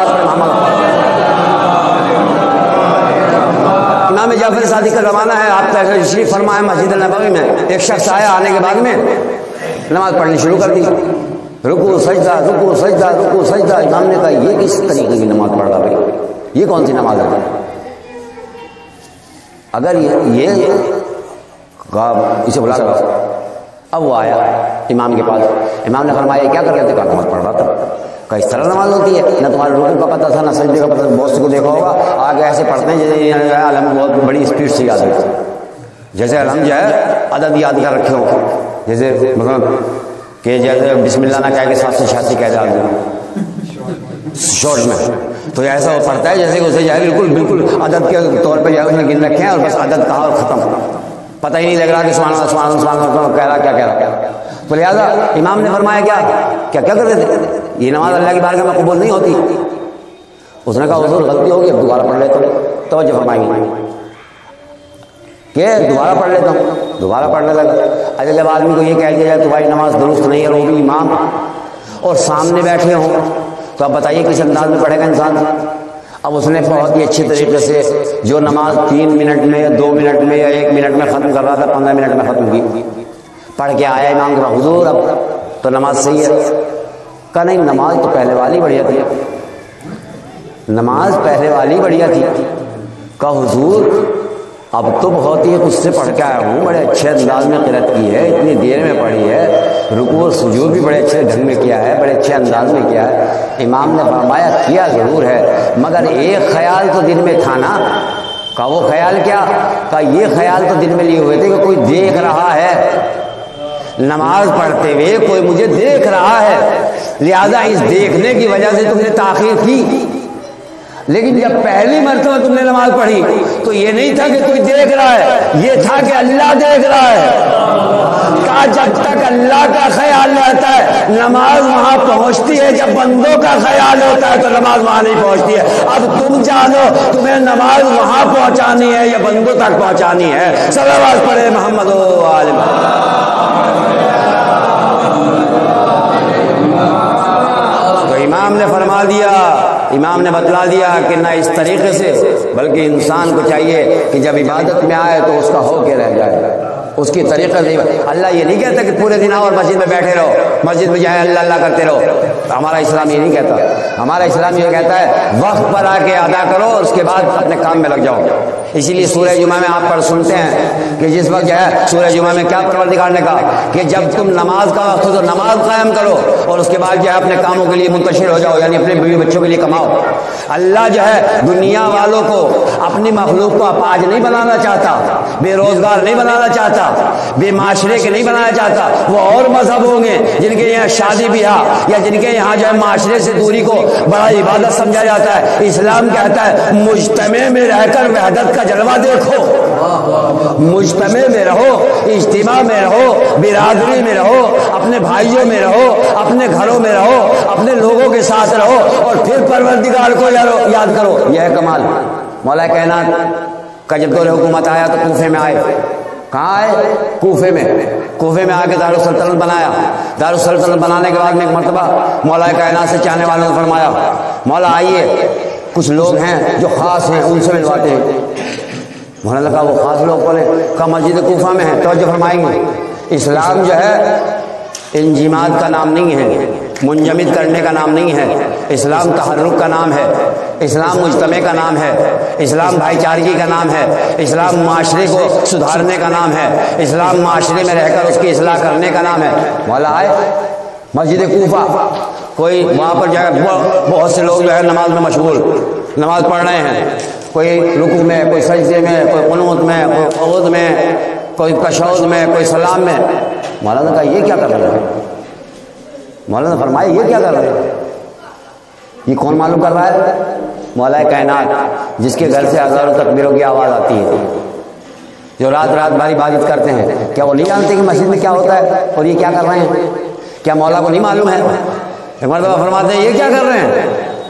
امام جعفر صادق کا زمانہ ہے، آپ تشریف فرما ہے مسجد النبوی میں، ایک شخص آیا، آنے کے بعد میں نماز پڑھنی شروع کر دی، رکوع سجدہ رکوع سجدہ رکوع سجدہ۔ امام نے کہا یہ کس طریقے کی نماز پڑھ رہا بھائی، یہ کون سی نماز ہے؟ اگر یہ اسے بلا کر، اب وہ آیا امام کے پاس، امام نے فرمایا کیا کر رہے تھے؟ کہا نماز پڑھ رہا تھا۔ کہا اس طرح نماز ہوتی ہے؟ نہ تمہارے رکوع کا پتہ تھا نہ سجدے کا پتہ، بہت کو دیکھا ہوگا آگے ایسے پڑھتے ہیں جیسے علم بہت بڑی اسپیڈ سے یاد ہوتی ہے، جیسے علم جو ہے عدد یاد کر رکھے ہو، جیسے مطلب کہ جیسے بسم اللہ نہ کہہ کے سات سو چھیاسی کہہ دیا شارٹ میں، تو ایسا وہ پڑھتا ہے جیسے اسے جو ہے بالکل بالکل عدد کے طور پہ جو ہے اس نے گن رکھے ہیں اور بس عدد کہا اور ختم، پتہ ہی نہیں لگ رہا کہ سبحان اللہ سبحان اللہ سبحان اللہ کہہ رہا کیا کہہ رہا۔ تو لہٰذا امام نے فرمایا کیا کیا کیا کر رہے تھے؟ یہ نماز اللہ کی بارگاہ میں قبول نہیں ہوتی۔ اس نے کہا حضور غلطی ہوگی، اب دوبارہ پڑھ لیتا ہوں۔ توجہ فرمائیں گے کہ دوبارہ پڑھ لیتا ہوں، دوبارہ پڑھنے لگا۔ اچھا جب آدمی کو یہ کہہ دیا جائے تمہاری نماز درست نہیں ہے، وہ بھی امام اور سامنے بیٹھے ہوں، تو اب بتائیے کس انداز میں پڑھے گا انسان؟ اب اس نے بہت ہی اچھی طریقے سے جو نماز تین منٹ میں یا دو منٹ میں یا ایک منٹ میں ختم کر رہا تھا پندرہ منٹ میں ختم کی، پڑھ کے آیا امام کے پاس، حضور اب تو نماز صحیح ہے؟ کہا نہیں نماز تو پہلے والی بڑھیا تھی، نماز پہلے والی بڑھیا تھی۔ کہا حضور اب تو بہت ہی کچھ سے پڑھ کے آیا ہوں، بڑے اچھے انداز میں قرأت کی ہے، اتنی دیر میں پڑھی ہے، رکوع و سجود بھی بڑے اچھے ڈھنگ میں کیا ہے، بڑے اچھے انداز میں کیا ہے۔ امام نے فرمایا کیا ضرور ہے مگر ایک خیال تو دل میں تھا نا۔ کہا وہ خیال کیا؟ کہا یہ خیال تو دل میں لیے ہوئے تھے کہ کوئی دیکھ رہا ہے، نماز پڑھتے ہوئے کوئی مجھے دیکھ رہا ہے، لہذا اس دیکھنے کی وجہ سے تم نے تاخیر کی۔ لیکن جب پہلی مرتبہ تم نے نماز پڑھی تو یہ نہیں تھا کہ کوئی دیکھ رہا ہے، یہ تھا کہ اللہ دیکھ رہا ہے۔ کہا جب تک اللہ کا خیال رہتا ہے نماز وہاں پہنچتی ہے، جب بندوں کا خیال ہوتا ہے تو نماز وہاں نہیں پہنچتی ہے۔ اب تم جانو تمہیں نماز وہاں پہنچانی ہے یا بندوں تک پہنچانی ہے۔ صلوات پڑھے محمد و آل محمد۔ تو امام نے فرما دیا، امام نے بتلا دیا کہ نہ اس طریقے سے، بلکہ انسان کو چاہیے کہ جب عبادت میں آئے تو اس کا ہو کے رہ جائے، اس کی طریقہ سے۔ اللہ یہ نہیں کہتا کہ پورے دن آؤ اور مسجد میں بیٹھے رہو، مسجد میں جائے اللہ اللہ کرتے رہو، تو ہمارا اسلام یہ نہیں کہتا۔ ہمارا اسلام یہ کہتا ہے وقت پر آ کے ادا کرو اور اس کے بعد اپنے کام میں لگ جاؤ۔ اسی لیے سورہ جمعہ میں آپ پر سنتے ہیں کہ جس وقت جو ہے سورہ جمعہ میں کیا پروردگار نے کہا کہ جب تم نماز کا وقت ہو تو نماز قائم کرو اور اس کے بعد جو ہے اپنے کاموں کے لیے منتشر ہو جاؤ، یعنی اپنے بیوی بچوں کے لیے کماؤ۔ اللہ جو ہے دنیا والوں کو، اپنی مخلوق کو اپاہج نہیں بنانا چاہتا، بے روزگار نہیں بنانا چاہتا، بے معاشرے کے نہیں بنانا چاہتا۔ وہ اور مذہب ہوں گے جن کے یہاں شادی بیاہ یا جن کے یہاں جو ہے معاشرے سے دوری کو بڑا عبادت سمجھا جاتا ہے۔ اسلام کہتا ہے مجتمع میں رہ کر وحدت کا جلوہ دیکھو، مجتمع میں رہو، اجتماع میں رہو، برادری میں رہو، اپنے بھائیوں میں رہو، اپنے گھروں میں رہو، اپنے لوگوں کے ساتھ رہو اور پھر پروردگار کو یاد کرو۔ یہ ہے کمال۔ مولا کائنات کا جب دور حکومت آیا تو کوفے میں آئے۔ کہاں آئے؟ کوفے میں۔ کوفے میں آ کے دارالسلطنت بنایا۔ دارالسلطنت بنانے کے بعد میں ایک مرتبہ مولا کائنات سے چاہنے والوں نے فرمایا مولا آئیے، کچھ لوگ ہیں جو خاص ہیں ان سے ملواتے ہیں۔ مولانا کہا وہ خاص لوگ بولے، کہا مسجد کوفہ میں ہے، توجہ فرمائیں گے۔ اسلام جو ہے انجماد کا نام نہیں ہے، منجمد کرنے کا نام نہیں ہے، اسلام تحرک کا نام ہے، اسلام مجتمع کا نام ہے، اسلام بھائی چارگی کا نام ہے، اسلام معاشرے کو سدھارنے کا نام ہے، اسلام معاشرے میں رہ کر اس کی اصلاح کرنے کا نام ہے۔ مولا آئے مسجد کوفہ، کوئی وہاں پر جو ہے بہت سے لوگ جو ہے نماز میں مشغول، نماز پڑھ رہے ہیں، کوئی رکوع میں، کوئی سجدے میں، کوئی قنوت میں، کوئی قعود میں، کوئی تشہد میں، کوئی سلام میں۔ مولانا کہا یہ کیا کر رہے ہیں؟ مولانا فرمائے یہ کیا کر رہے ہیں؟ یہ کون معلوم کر رہا ہے؟ مولا کائنات، جس کے گھر سے ہزاروں تکبیروں کی آواز آتی ہے، جو رات رات بھر عبادت کرتے ہیں، کیا وہ نہیں جانتے کہ مسجد میں کیا ہوتا ہے اور یہ کیا کر رہے ہیں؟ کیا مولا کو نہیں معلوم ہے؟ ایک مرتبہ فرماتے ہیں یہ کیا کر رہے ہیں؟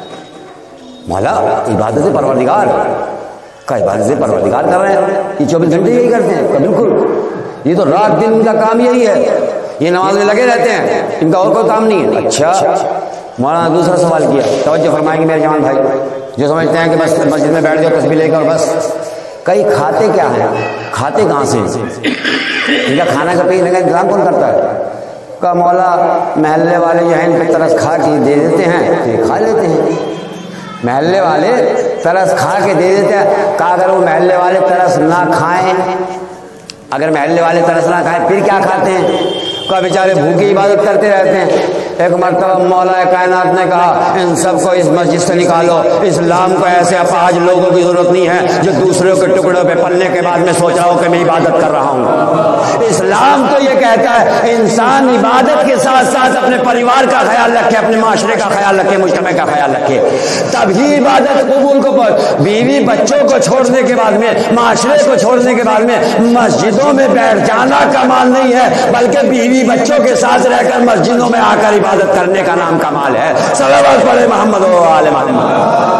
مولا عبادت پروردگار کا عبادت پروردگار کر رہے ہیں، یہ چوبیس گھنٹے یہی کرتے ہیں۔ بالکل، یہ تو رات دن ان کا کام یہی ہے، یہ نماز میں لگے رہتے ہیں، ان کا اور کوئی کام نہیں ہے۔ اچھا، مولانا دوسرا سوال کیا، توجہ فرمائیں گے میرے جوان بھائی جو سمجھتے ہیں کہ بس مسجد میں بیٹھ جاؤ تسبیح لے کر بس۔ کئی کھاتے کیا ہیں؟ کھاتے کہاں سے؟ ان کا کھانا کا پینے کا انتظام کون کرتا ہے؟ کا مولا محلے والے جو ہیں ان پہ ترس کھا کے دے دیتے ہیں تو یہ کھا لیتے ہیں۔ محلے والے ترس کھا کے دے دیتے ہیں، کہا اگر وہ محلے والے ترس نہ کھائیں، اگر محلے والے ترس نہ کھائیں پھر کیا کھاتے ہیں؟ کا بیچارے بھوکے عبادت کرتے رہتے ہیں۔ ایک مرتبہ مولا کائنات نے کہا ان سب کو اس مسجد سے نکالو، اسلام کو ایسے اپاہج لوگوں کی ضرورت نہیں ہے جو دوسروں کے ٹکڑوں پہ پلنے کے بعد میں سوچ رہا ہوں کہ میں عبادت کر رہا ہوں۔ اسلام تو یہ کہتا ہے انسان عبادت کے ساتھ ساتھ اپنے پریوار کا خیال رکھے، اپنے معاشرے کا خیال رکھے، مجتمع کا خیال رکھے، تبھی عبادت قبول کو پہنچ۔ بیوی بچوں کو چھوڑنے کے بعد میں، معاشرے کو چھوڑنے کے بعد میں مسجدوں میں بیٹھ جانا کمال نہیں ہے، بلکہ بیوی بچوں کے ساتھ رہ کر مسجدوں میں آ کر عبادت کرنے کا نام کمال ہے۔ صلوات پڑھے محمد و آل محمد۔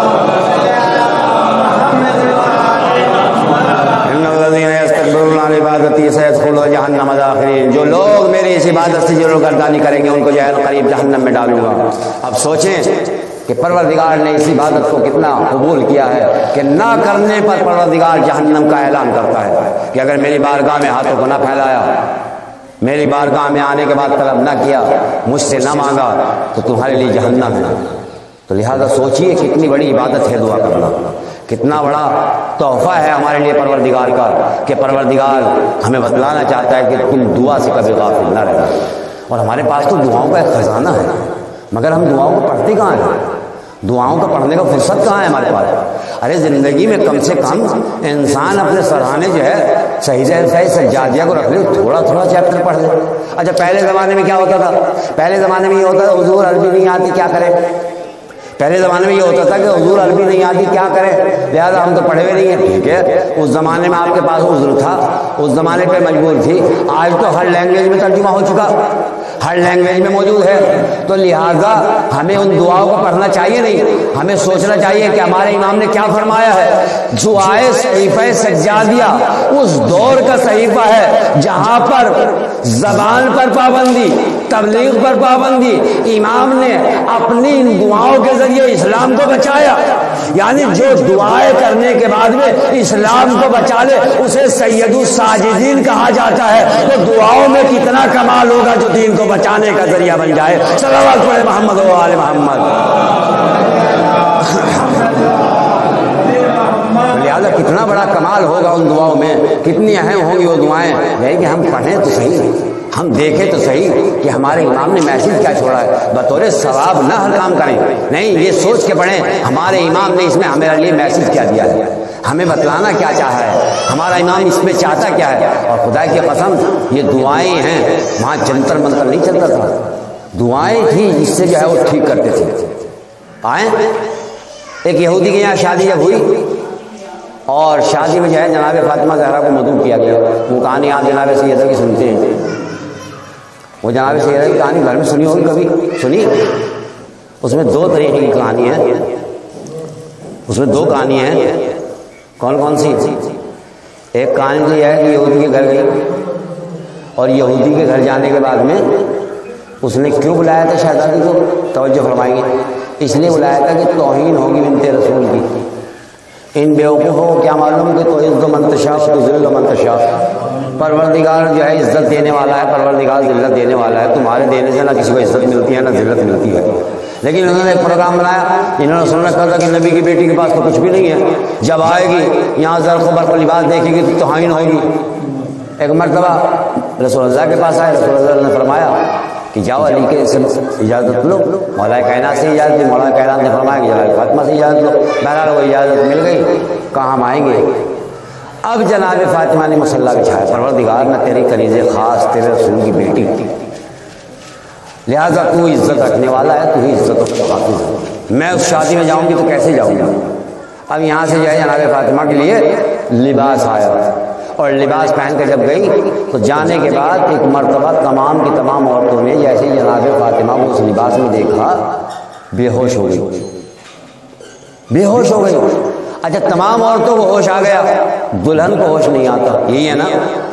ان الذين يستكبرون عن عبادتي سيدخلون جهنم داخرين، جو لوگ میری اس عبادت سے جو گردانی کریں گے ان کو جو ہے قریب جہنم میں ڈالوں گا۔ اب سوچیں کہ پروردگار نے اس عبادت کو کتنا قبول کیا ہے کہ نہ کرنے پر پروردگار جہنم کا اعلان کرتا ہے کہ اگر میری بارگاہ میں ہاتھوں کو نہ پھیلایا، میری بارگاہ میں آنے کے بعد طلب نہ کیا، مجھ سے نہ مانگا تو تمہارے لیے جہنم ہے۔ تو لہذا سوچئے کتنی بڑی عبادت ہے دعا کرنا، کتنا بڑا تحفہ ہے ہمارے لیے پروردگار کا کہ پروردگار ہمیں بتلانا چاہتا ہے کہ تم دعا سے کبھی غافل نہ رہنا۔ اور ہمارے پاس تو دعاؤں کا ایک خزانہ ہے، مگر ہم دعاؤں کو پڑھتے کہاں ہیں؟ دعاؤں کا پڑھنے کا فرصت کہاں ہے ہمارے پاس؟ ارے زندگی میں کم سے کم انسان اپنے سرہانے جو ہے صحیح صحیح سجادیہ کو رکھ لے، تھوڑا تھوڑا چیپٹر پڑھ لے۔ اچھا پہلے زمانے میں کیا ہوتا تھا؟ پہلے زمانے میں یہ ہوتا تھا حضور عربی نہیں آتی کیا کرے؟ پہلے زمانے میں یہ ہوتا تھا کہ حضور عربی نہیں آتی کیا کریں، لہٰذا ہم تو پڑھے ہوئے نہیں ہیں، ٹھیک ہے، اس زمانے میں آپ کے پاس عذر تھا، اس زمانے پہ مجبور تھی، آج تو ہر لینگویج میں ترجمہ ہو چکا، ہر لینگویج میں موجود ہے، تو لہٰذا ہمیں ان دعاؤں کو پڑھنا چاہیے نہیں، ہمیں سوچنا چاہیے کہ ہمارے امام نے کیا فرمایا ہے۔ دعائے صحیفہ سجادیہ اس دور کا صحیفہ ہے جہاں پر زبان پر پابندی، تبلیغ پر پابندی، امام نے اپنی ان دعاؤں کے ذریعے اسلام کو بچایا، یعنی جو دعائیں کرنے کے بعد میں اسلام کو بچا لے اسے سید الساجدین کہا جاتا ہے، تو دعاؤں میں کتنا کمال ہوگا جو دین کو بچانے کا ذریعہ بن جائے۔ صلوات پڑھے محمد و آل محمد۔ لہٰذا کتنا بڑا کمال ہوگا ان دعاؤں میں، کتنی اہم ہوں گی وہ دعائیں، یعنی کہ ہم پڑھیں تو صحیح، ہم دیکھیں تو صحیح کہ ہمارے امام نے میسج کیا چھوڑا ہے، بطور ثواب نہ ہر کام کریں، نہیں یہ سوچ کے پڑھیں ہمارے امام نے اس میں ہمارے لیے میسج کیا دیا ہے، ہمیں بتلانا کیا چاہا ہے، ہمارا امام اس میں چاہتا کیا ہے۔ اور خدا کی قسم یہ دعائیں ہیں، وہاں جنتر منتر نہیں چلتا تھا، دعائیں تھی جس سے جو ہے وہ ٹھیک کرتے تھے۔ آئیں ایک یہودی کے یہاں شادی جب ہوئی اور شادی میں جو ہے جناب فاطمہ زہرا کو مدعو کیا گیا، وہ کہانی آپ جناب سیدہ کی سنتے ہیں، وہ جناب سیدہ کی کہانی گھر میں سنی ہوگی، کبھی سنی؟ اس میں دو طریقے کی کہانی ہے، اس میں دو کہانی ہیں، کون کون سی؟ ایک کہانی تو یہ ہے کہ یہودی کے گھر گئی اور یہودی کے گھر جانے کے بعد میں اس نے کیوں بلایا تھا شہزادی کو، توجہ فرمائیں گے، اس لیے بلایا تھا کہ توہین ہوگی بنت رسول کی۔ ان بیوقوفوں کو کیا معلوم کہ تو عزت و منتشا تو ذل و منتشا، پروردگار جو ہے عزت دینے والا ہے، پروردگار ذلت دینے والا ہے، تمہارے دینے سے نہ کسی کو عزت ملتی ہے نہ ذلت ملتی ہے۔ لیکن انہوں نے ایک پروگرام بنایا، انہوں نے سن رکھا تھا کہ نبی کی بیٹی کے پاس تو کچھ بھی نہیں ہے، جب آئے گی یہاں زرق و برق و لباس دیکھے گی تو توہین ہوگی۔ ایک مرتبہ رسول اللہ کے پاس آئے، رسول اللہ نے فرمایا کہ جاؤ علی کے سے اجازت لو، مولا کائنات سے اجازت دی، مولا کائنات نے فرمایا کہ جناب فاطمہ سے اجازت لو، بہرحال وہ اجازت مل گئی، کہاں ہم آئیں گے۔ اب جناب فاطمہ نے مصلی بچھایا، پروردگار میں تیری کنیز خاص تیرے رسول کی بیٹی، لہٰذا تو عزت رکھنے والا ہے، تو ہی عزت و حافظ ہے، میں اس شادی میں جاؤں گی تو کیسے جاؤں گا۔ اب یہاں سے جو ہے جناب فاطمہ کے لیے لباس آیا اور لباس پہن کے جب گئی تو جانے کے بعد ایک مرتبہ تمام کی تمام عورتوں نے جیسے جناب فاطمہ کو اس لباس میں دیکھا بے ہوش ہو گئی، بے ہوش ہو گئی۔ اچھا تمام عورتوں کو ہوش آ گیا، دلہن کو ہوش نہیں آتا، یہی ہے نا،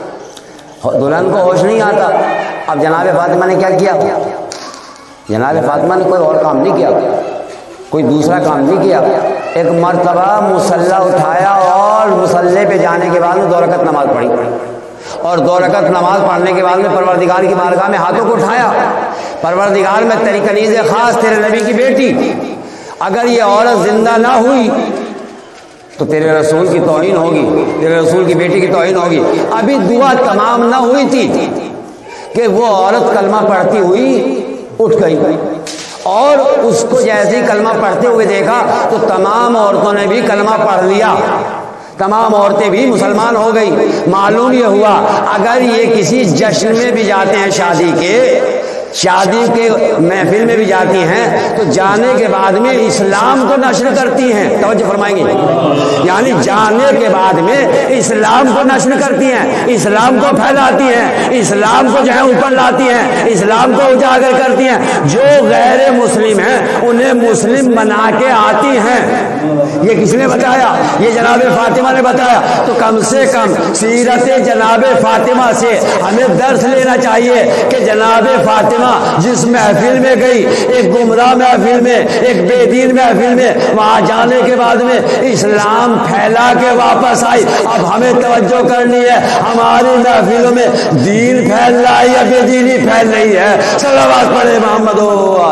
دلہن کو ہوش نہیں آتا۔ اب جناب فاطمہ نے کیا کیا؟ جناب فاطمہ نے کوئی اور کام نہیں کیا، کوئی دوسرا کام نہیں کیا، ایک مرتبہ مصلی اٹھایا اور مصلی پہ جانے کے بعد میں دو رکعت نماز پڑھی، اور دو رکعت نماز پڑھنے کے بعد میں پروردگار کی بارگاہ میں ہاتھوں کو اٹھایا، پروردگار میں تیری کنیز خاص تیرے نبی کی بیٹی، اگر یہ عورت زندہ نہ ہوئی تو تیرے رسول کی توہین ہوگی، تیرے رسول کی بیٹی کی توہین ہوگی۔ ابھی دعا تمام نہ ہوئی تھی کہ وہ عورت کلمہ پڑھتی ہوئی اٹھ گئی، اور اس کو جیسے ہی کلمہ پڑھتے ہوئے دیکھا تو تمام عورتوں نے بھی کلمہ پڑھ لیا، تمام عورتیں بھی مسلمان ہو گئی۔ معلوم یہ ہوا اگر یہ کسی جشن میں بھی جاتے ہیں، شادی کے شادی کے محفل میں بھی جاتی ہیں تو جانے کے بعد میں اسلام کو نشر کرتی ہیں، توجہ فرمائیں گے، یعنی جانے کے بعد میں اسلام کو نشر کرتی ہیں، اسلام کو پھیلاتی ہیں، اسلام کو جو ہے اوپر لاتی ہیں، اسلام کو اجاگر کرتی ہیں، جو غیر مسلم ہیں انہیں مسلم بنا کے آتی ہیں۔ یہ کس نے بتایا؟ یہ جناب فاطمہ نے بتایا۔ تو کم سے کم سیرت جناب فاطمہ سے ہمیں درس لینا چاہیے کہ جناب فاطمہ جس محفل میں گئی، ایک گمراہ محفل میں، ایک بے دین محفل میں، وہاں جانے کے بعد میں اسلام پھیلا کے واپس آئی۔ اب ہمیں توجہ کرنی ہے ہماری محفلوں میں دین پھیل رہا ہے یا بے دینی پھیل رہی ہے۔ صلوات پڑھے محمد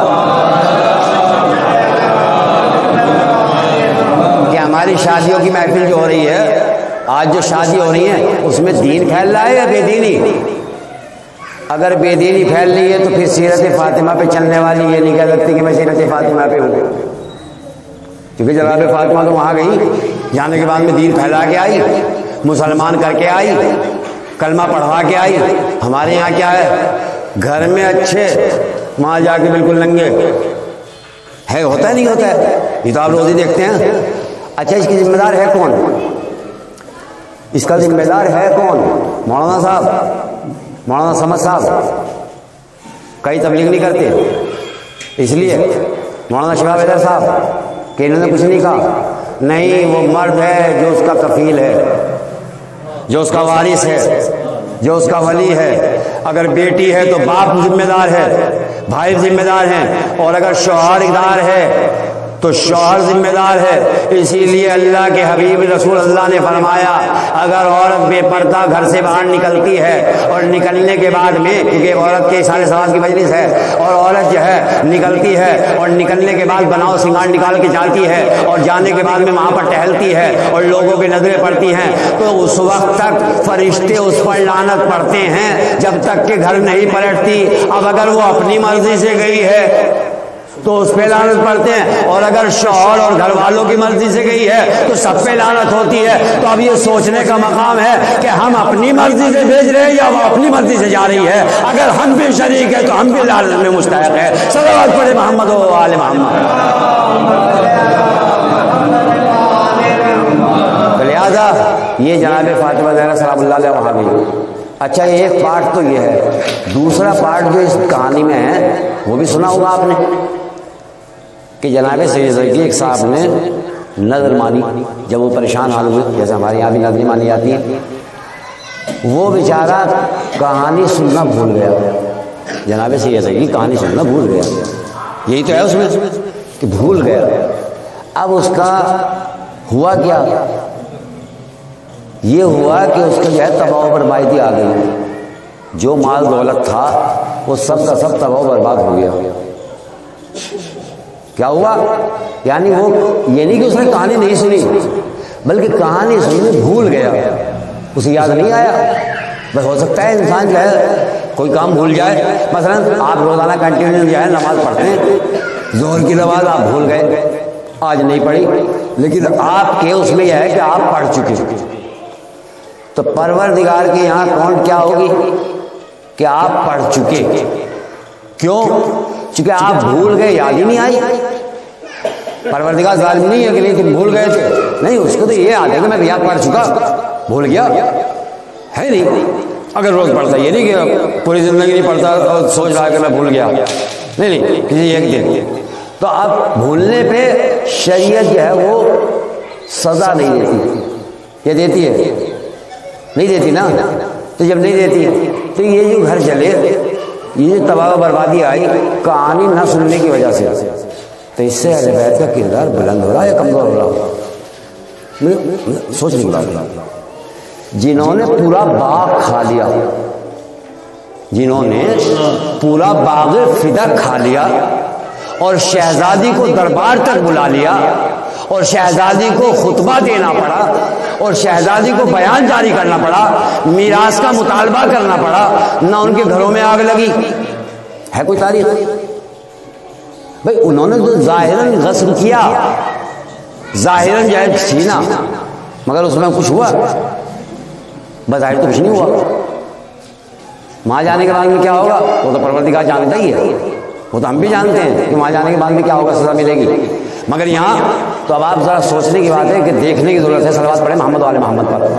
کہ ہماری شادیوں کی محفل جو ہو رہی ہے، آج جو شادی ہو رہی ہے اس میں دین پھیل رہا ہے یا بے دینی؟ اگر بے دینی پھیل رہی ہے تو پھر سیرت فاطمہ پہ چلنے والی یہ نہیں کہہ سکتی کہ میں سیرت فاطمہ پہ ہوں، کیونکہ جناب فاطمہ تو وہاں گئی، جانے کے بعد میں دین پھیلا کے آئی، مسلمان کر کے آئی، کلمہ پڑھوا کے آئی۔ ہمارے یہاں کیا ہے، گھر میں اچھے، وہاں جا کے بالکل ننگے، ہے ہوتا ہے نہیں ہوتا ہے؟ یہ تو آپ روز ہی دیکھتے ہیں. اچھا اس کی ذمہ دار ہے کون؟ اس کا ذمہ دار ہے کون؟ مولانا صاحب، مولانا سمد صاحب کئی تبلیغ نہیں کرتے اس لیے. مولانا شباب حیدر صاحب کہ انہوں نے کچھ نہیں کہا. نہیں، وہ مرد ہے جو اس کا کفیل ہے، جو اس کا وارث ہے، جو اس کا ولی ہے. اگر بیٹی ہے تو باپ ذمہ دار ہے، بھائی ذمہ دار ہیں، اور اگر شوہر دار ہے تو شوہر ذمہ دار ہے. اسی لیے اللہ کے حبیب رسول اللہ نے فرمایا اگر عورت بے پردہ گھر سے باہر نکلتی ہے اور نکلنے کے بعد میں، کیونکہ عورت کے سارے سوال کی مجلس ہے، اور عورت جو ہے نکلتی ہے اور نکلنے کے بعد بناؤ سنگار نکال کے جاتی ہے اور جانے کے بعد میں وہاں پر ٹہلتی ہے اور لوگوں کی نظریں پڑتی ہیں، تو اس وقت تک فرشتے اس پر لعنت پڑھتے ہیں جب تک کہ گھر نہیں پلٹتی. اب اگر وہ اپنی مرضی سے گئی ہے تو اس پہ لعنت پڑھتے ہیں، اور اگر شوہر اور گھر والوں کی مرضی سے گئی ہے تو سب پہ لعنت ہوتی ہے. تو اب یہ سوچنے کا مقام ہے کہ ہم اپنی مرضی سے بھیج رہے ہیں یا وہ اپنی مرضی سے جا رہی ہے. اگر ہم بھی شریک ہیں تو ہم بھی لعنت میں مستحق ہے. صلوات پڑھے محمد و آل محمد. لہٰذا یہ جناب فاطمہ زہرا سلام اللہ علیہ وہاں بھی. اچھا ایک پارٹ تو یہ ہے، دوسرا پارٹ جو اس کہانی میں ہے وہ بھی سنا ہوگا آپ نے کہ جناب سید کی ایک صاحب نے نظر مانی جب وہ پریشان حال ہوئے، جیسے ہمارے یہاں بھی نظر مانی جاتی ہے. وہ بیچارہ کہانی سننا بھول گیا. جناب سید کی کہانی سننا بھول گیا. یہی تو ہے اس میں کہ بھول گیا. اب اس کا ہوا کیا؟ یہ ہوا کہ اس کا جو ہے تباہ و بربادی آ گئی. جو مال دولت تھا وہ سب کا سب تباہ و برباد ہو گیا. کیا ہوا؟ یعنی وہ یہ نہیں کہ اس نے کہانی نہیں سنی، بلکہ کہانی سننے بھول گیا، اسے یاد نہیں آیا. بس ہو سکتا ہے انسان جو ہے کوئی کام بھول جائے. مثلا آپ روزانہ کنٹینیو جو ہے نماز پڑھتے ہیں، ظہر کی نماز آپ بھول گئے، آج نہیں پڑھی، لیکن آپ کے اس میں یہ ہے کہ آپ پڑھ چکے. تو پروردگار کے یہاں کون کیا ہوگی کہ آپ پڑھ چکے. کیوں؟ چونکہ آپ بھول گئے، یاد ہی نہیں آئی. پروردگار ظالم نہیں ہے کہ نہیں تم بھول گئے تھے، نہیں، اس کو تو یہ یاد ہے کہ میں یاد پڑھ چکا، بھول گیا ہے نہیں. اگر روز پڑھتا، یہ نہیں کہ پوری زندگی نہیں پڑھتا اور سوچ رہا ہے کہ میں بھول گیا، نہیں نہیں، کسی ایک دن. تو اب بھولنے پہ شریعت جو ہے وہ سزا نہیں دیتی. یہ دیتی ہے؟ نہیں دیتی نا. تو جب نہیں دیتی تو یہ جو گھر چلے، یہ جو تباہ و بربادی آئی کہانی نہ سننے کی وجہ سے، تو اس سے اہل بیت کا کردار بلند ہو رہا ہے یا کمزور ہو رہا ہے؟ سوچنے کی بات ہے. جنہوں نے پورا باغ کھا لیا، جنہوں نے پورا باغ فدا کھا لیا اور شہزادی کو دربار تک بلا لیا اور شہزادی کو خطبہ دینا پڑا اور شہزادی کو بیان جاری کرنا پڑا، میراث کا مطالبہ کرنا پڑا، نہ ان کے گھروں میں آگ لگی. ہے کوئی تاریخ؟ بھائی انہوں نے تو ظاہراً غصب کیا، ظاہراً جو ہے چھینا، مگر اس میں کچھ ہوا؟ بظاہر تو کچھ نہیں ہوا. وہاں جانے کے بعد میں کیا ہوگا وہ تو پروردگار جانتا ہی ہے، وہ تو ہم بھی جانتے ہیں کہ وہاں جانے کے بعد میں کیا ہوگا، سزا ملے گی. مگر یہاں تو اب آپ ذرا سوچنے کی بات ہے کہ دیکھنے کی ضرورت ہے. صلوات پڑھیں محمد وآل محمد پر.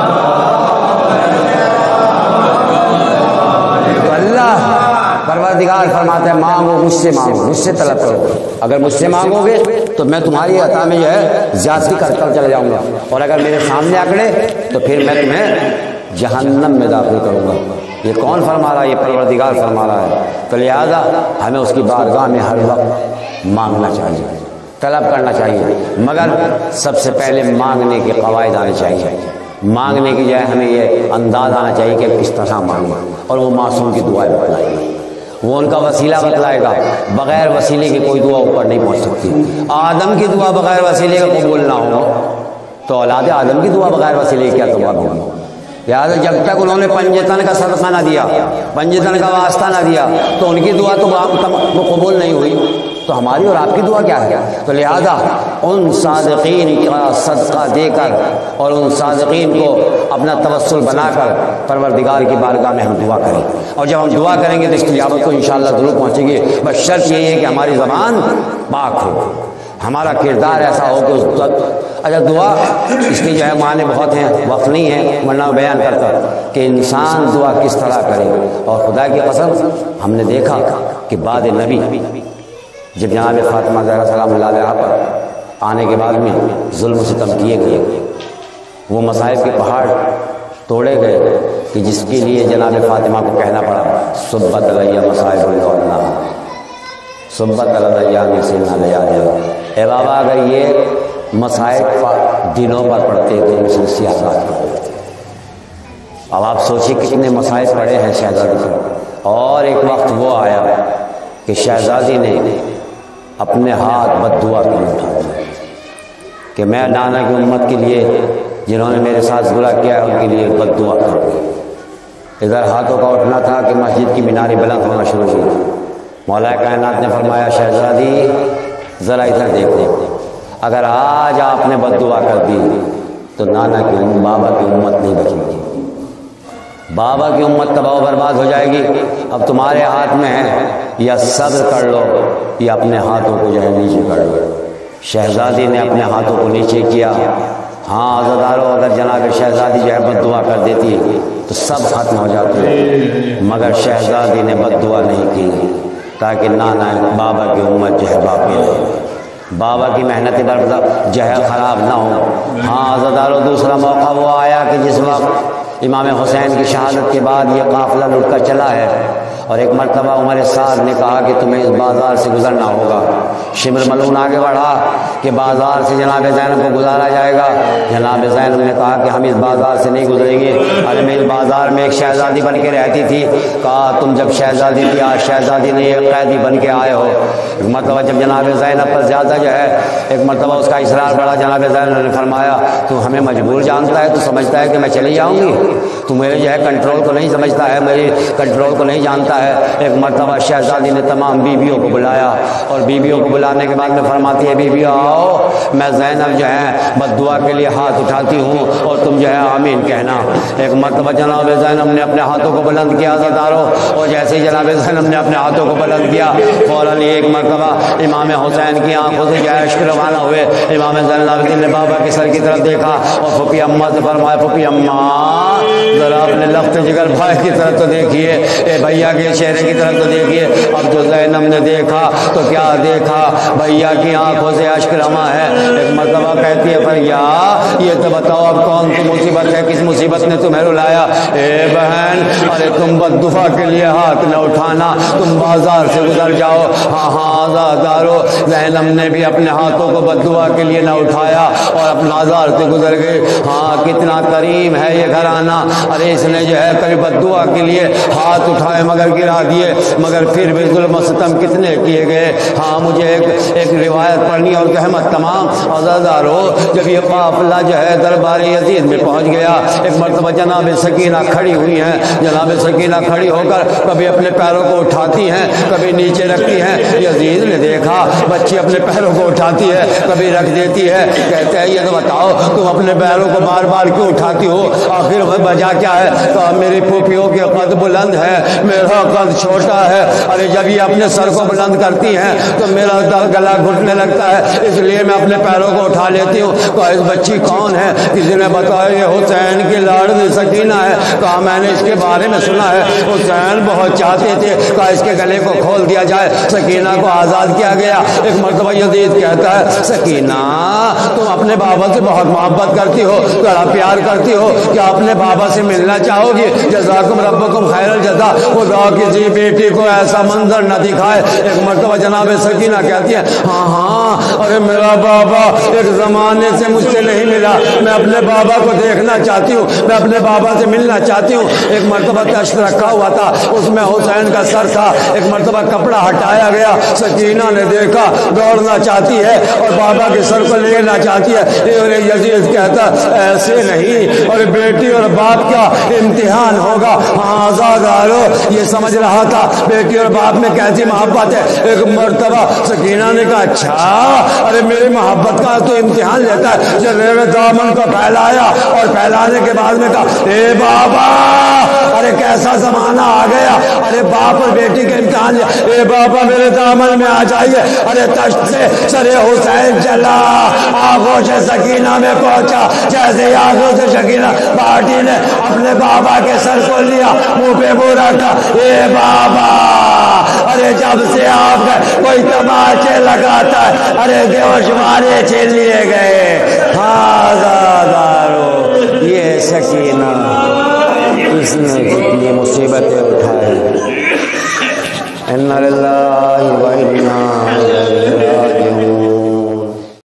تو اللہ پروردگار فرماتا ہے مانگو مجھ سے، مانگو مجھ سے طلب کرو. اگر مجھ سے مانگو گے تو میں تمہاری عطا میں جو ہے زیادتی کر کر چلے جاؤں گا، اور اگر میرے سامنے اکڑے تو پھر میں تمہیں جہنم میں داخل کروں گا. یہ کون فرما رہا ہے؟ یہ پروردگار فرما رہا ہے. تو لہذا ہمیں اس کی بارگاہ میں ہر وقت مانگنا چاہیے، طلب کرنا چاہیے، مگر سب سے پہلے مانگنے کے قواعد آنے چاہیے. مانگنے کی جائے ہمیں یہ انداز آنا چاہیے کہ کس طرح مانگیں، اور وہ معصوم کی دعائیں بتلائے گا، وہ ان کا وسیلہ بتلائے گا. بغیر وسیلے کی کوئی دعا اوپر نہیں پہنچ سکتی. آدم کی دعا بغیر وسیلے کا قبول نہ ہو تو اولاد آدم کی دعا بغیر وسیلے کی کیا قبول ہوگی؟ لہٰذا جب تک انہوں نے پنجتن کا صدقہ نہ دیا، پنجتن کا واسطہ نہ دیا، تو ان کی دعا تو قبول نہیں ہوئی. تو ہماری اور آپ کی دعا کیا ہے؟ تو لہذا ان صادقین کا صدقہ دے کر اور ان صادقین کو اپنا توسل بنا کر پروردگار کی بارگاہ میں ہم دعا کریں، اور جب ہم دعا کریں گے تو استجابت کو انشاءاللہ ضرور پہنچے گی، بس شرط یہی ہے کہ ہماری زبان پاک ہو، ہمارا کردار ایسا ہو کہ اس اچھا دعا اس کی جو ہے معنی بہت ہیں، وقت نہیں ہے ورنہ بیان کرتا کہ انسان دعا کس طرح کرے، اور خدا کی قسم ہم نے دیکھا کہ بعد نبی جب جناب فاطمہ زہرا سلام اللہ علیہا پر آنے کے بعد میں ظلم و ستم کیے گئے، وہ مصائب کے پہاڑ توڑے گئے کہ جس کے لیے جناب فاطمہ کو کہنا پڑا صبت علیہ مصائب اللہ صبت علیہ سنہ لیالیا، اے بابا اگر یہ مصائب دنوں پر پڑھتے تو ان سے سیاست پڑھتے۔ اب آپ سوچیں کتنے مصائب پڑے ہیں شہزادی سے، اور ایک وقت وہ آیا کہ شہزادی نے اپنے ہاتھ بد دعا کے لیے اٹھا دیا کہ میں نانا کی امت کے لیے جنہوں نے میرے ساتھ برا کیا ہے ان کے لیے بد دعا کروں گی۔ ادھر ہاتھوں کا اٹھنا تھا کہ مسجد کی میناریں بلند ہونا شروع ہوئی۔ مولا کائنات نے فرمایا شہزادی ذرا ادھر دیکھ دیکھ اگر آج آپ نے بد دعا کر دی تو نانا کی بابا کی امت نہیں بچے گی، بابا کی امت تباہ و برباد ہو جائے گی۔ اب تمہارے ہاتھ میں ہے، یا صبر کر لو یا اپنے ہاتھوں کو جو ہے نیچے کر لو۔ شہزادی نے اپنے ہاتھوں کو نیچے کیا۔ ہاں عزادارو اگر جناب شہزادی جو ہے بد دعا کر دیتی تو سب ختم ہو جاتے، مگر شہزادی نے بد دعا نہیں کی تاکہ نانا بابا کی امت جو ہے باقی رہے، بابا کی محنت برباد جو ہے خراب نہ ہو۔ ہاں عزادارو دوسرا موقع وہ آیا کہ جس وقت امام حسین کی شہادت کے بعد یہ قافلہ لٹ کر چلا ہے، اور ایک مرتبہ عمر سعد نے کہا کہ تمہیں اس بازار سے گزرنا ہوگا۔ شمر ملون آگے بڑھا کہ بازار سے جناب زینب کو گزارا جائے گا۔ جناب زینب نے کہا کہ ہم اس بازار سے نہیں گزریں گے، ارے میں اس بازار میں ایک شہزادی بن کے رہتی تھی۔ کہا تم جب شہزادی تھی آج شہزادی نہیں ایک قیدی بن کے آئے ہو۔ ایک مرتبہ جب جناب زینب پر زیادہ جو ہے ایک مرتبہ اس کا اصرار بڑھا، جناب زینب نے فرمایا تو ہمیں مجبور جانتا ہے، تو سمجھتا ہے کہ میں چلی جاؤں گی، تو میرے جو ہے کنٹرول کو نہیں سمجھتا ہے، میری کنٹرول کو نہیں جانتا ہے۔ ایک مرتبہ شہزادی نے تمام بیویوں کو بلایا، اور بیویوں کو بلانے کے بعد میں فرماتی ہے بیویوں آؤ، میں زینب جو ہے بد دعا کے لیے ہاتھ اٹھاتی ہوں اور تم جو ہے آمین کہنا۔ ایک مرتبہ جناب زینب نے اپنے ہاتھوں کو بلند کیا عزادارو، اور جیسے ہی جناب زینب نے اپنے ہاتھوں کو بلند کیا فوراً ایک مرتبہ امام حسین کی آنکھوں سے جو ہے اشک روانہ ہوئے۔ امام زین العابدین نے بابا کے سر کی طرف دیکھا اور پھوپھی اماں سے فرمایا پھوپھی اماں ذرا اپنے لفظ جگر بھائی کی طرف تو دیکھیے، اے بھیا کے چہرے کی طرف تو دیکھیے۔ اب جو زینب نے دیکھا تو کیا دیکھا، بھیا کی آنکھوں سے اشک رواں ہے۔ ایک مرتبہ کہتی ہے بھیا یہ تو بتاؤ اب کون سی مصیبت ہے، کس مصیبت نے تمہیں رلایا؟ اے بہن ارے تم بد دعا کے لیے ہاتھ نہ اٹھانا، تم بازار سے گزر جاؤ۔ ہاں ہاں آزادارو زینب نے بھی اپنے ہاتھوں کو بد دعا کے لیے نہ اٹھایا اور اپنا بازار سے گزر گئے۔ ہاں کتنا کریم ہے یہ گھرانہ، ارے اس نے جو ہے کبھی بد دعا کے لیے ہاتھ اٹھائے مگر گرا دیے، مگر پھر بھی ظلم و ستم کتنے کیے گئے۔ ہاں مجھے ایک ایک روایت پڑھنی اور کہمت تمام عزادارو، جب یہ قافلہ جو ہے دربار یزید میں پہنچ گیا، ایک مرتبہ جناب سکینہ کھڑی ہوئی ہیں۔ جناب سکینہ کھڑی ہو کر کبھی اپنے پیروں کو اٹھاتی ہیں کبھی نیچے رکھتی ہیں۔ یزید نے دیکھا بچی اپنے پیروں کو اٹھاتی ہے کبھی رکھ دیتی ہے، کہتے ہیں یہ تو بتاؤ تم اپنے پیروں کو بار بار کیوں اٹھاتی ہو، آخر وجہ کیا ہے؟ کہا میری پھوپھیوں کے قد بلند ہے، میرا قد چھوٹا ہے، ارے جب یہ اپنے سر کو بلند کرتی ہیں تو میرا گلا گھٹنے لگتا ہے، اس لیے میں اپنے پیروں کو اٹھا لیتی ہوں۔ کہا اس بچی کون ہے؟ کسی نے بتایا یہ حسین کی لاڈلی سکینہ ہے۔ کہا میں نے اس کے بارے میں سنا ہے، حسین بہت چاہتے تھے، کہا اس کے گلے کو کھول دیا جائے۔ سکینہ کو آزاد کیا گیا۔ ایک مرتبہ یزید کہتا ہے سکینہ تم اپنے بابا سے بہت محبت کرتی ہو، بڑا پیار کرتی ہو، کیا اپنے بابا سے ملنا چاہو گی؟ جزاکم ربکم خیر الجزا، خدا کسی بیٹی کو ایسا منظر نہ دکھائے۔ ایک مرتبہ جناب سکینہ کہتی ہے ہاں ہاں ارے میرا بابا ایک زمانے سے مجھ سے نہیں ملا، میں اپنے بابا کو دیکھنا چاہتی ہوں، میں اپنے بابا سے ملنا چاہتی ہوں۔ ایک مرتبہ کشت رکھا ہوا تھا، اس میں حسین کا سر تھا، ایک مرتبہ کپڑا ہٹایا گیا، سکینہ نے دیکھا دوڑنا چاہتی ہے اور بابا کے سر کو لینا چاہتی ہے۔ یزید کہتا ایسے نہیں، اور بیٹی اور باپ کا امتحان ہوگا۔ ہاں آزادارو یہ سمجھ رہا تھا بیٹی اور باپ میں کیسی محبت ہے. ایک مرتبہ سکینہ نے کہا اچھا ارے میری محبت کا تو امتحان لیتا ہے. جب میرے دامن کو پھیلایا اور پھیلانے کے بعد میں کہا اے بابا ارے کیسا زمانہ آ گیا. ارے باپ اور بیٹی کے امتحان لیا. اے بابا میرے دامن میں آ جائیے. ارے تشت سے سر حسین چلا آغوش سکینہ میں پہنچا. جیسے ہی آغوش سکینہ باٹی نے اپنے بابا کے سر کو لیا منہ پہ منہ رکھا. اے بابا ارے جب سے آپ کا کوئی تماچے لگاتا ہے ارے گوش مارے چھین لیے گئے. آزادارو یہ سکینہ اس نے کتنی مصیبتیں اٹھائی. اِنَّ لِلَّهِ وَإِنَّا إِلَيْهِ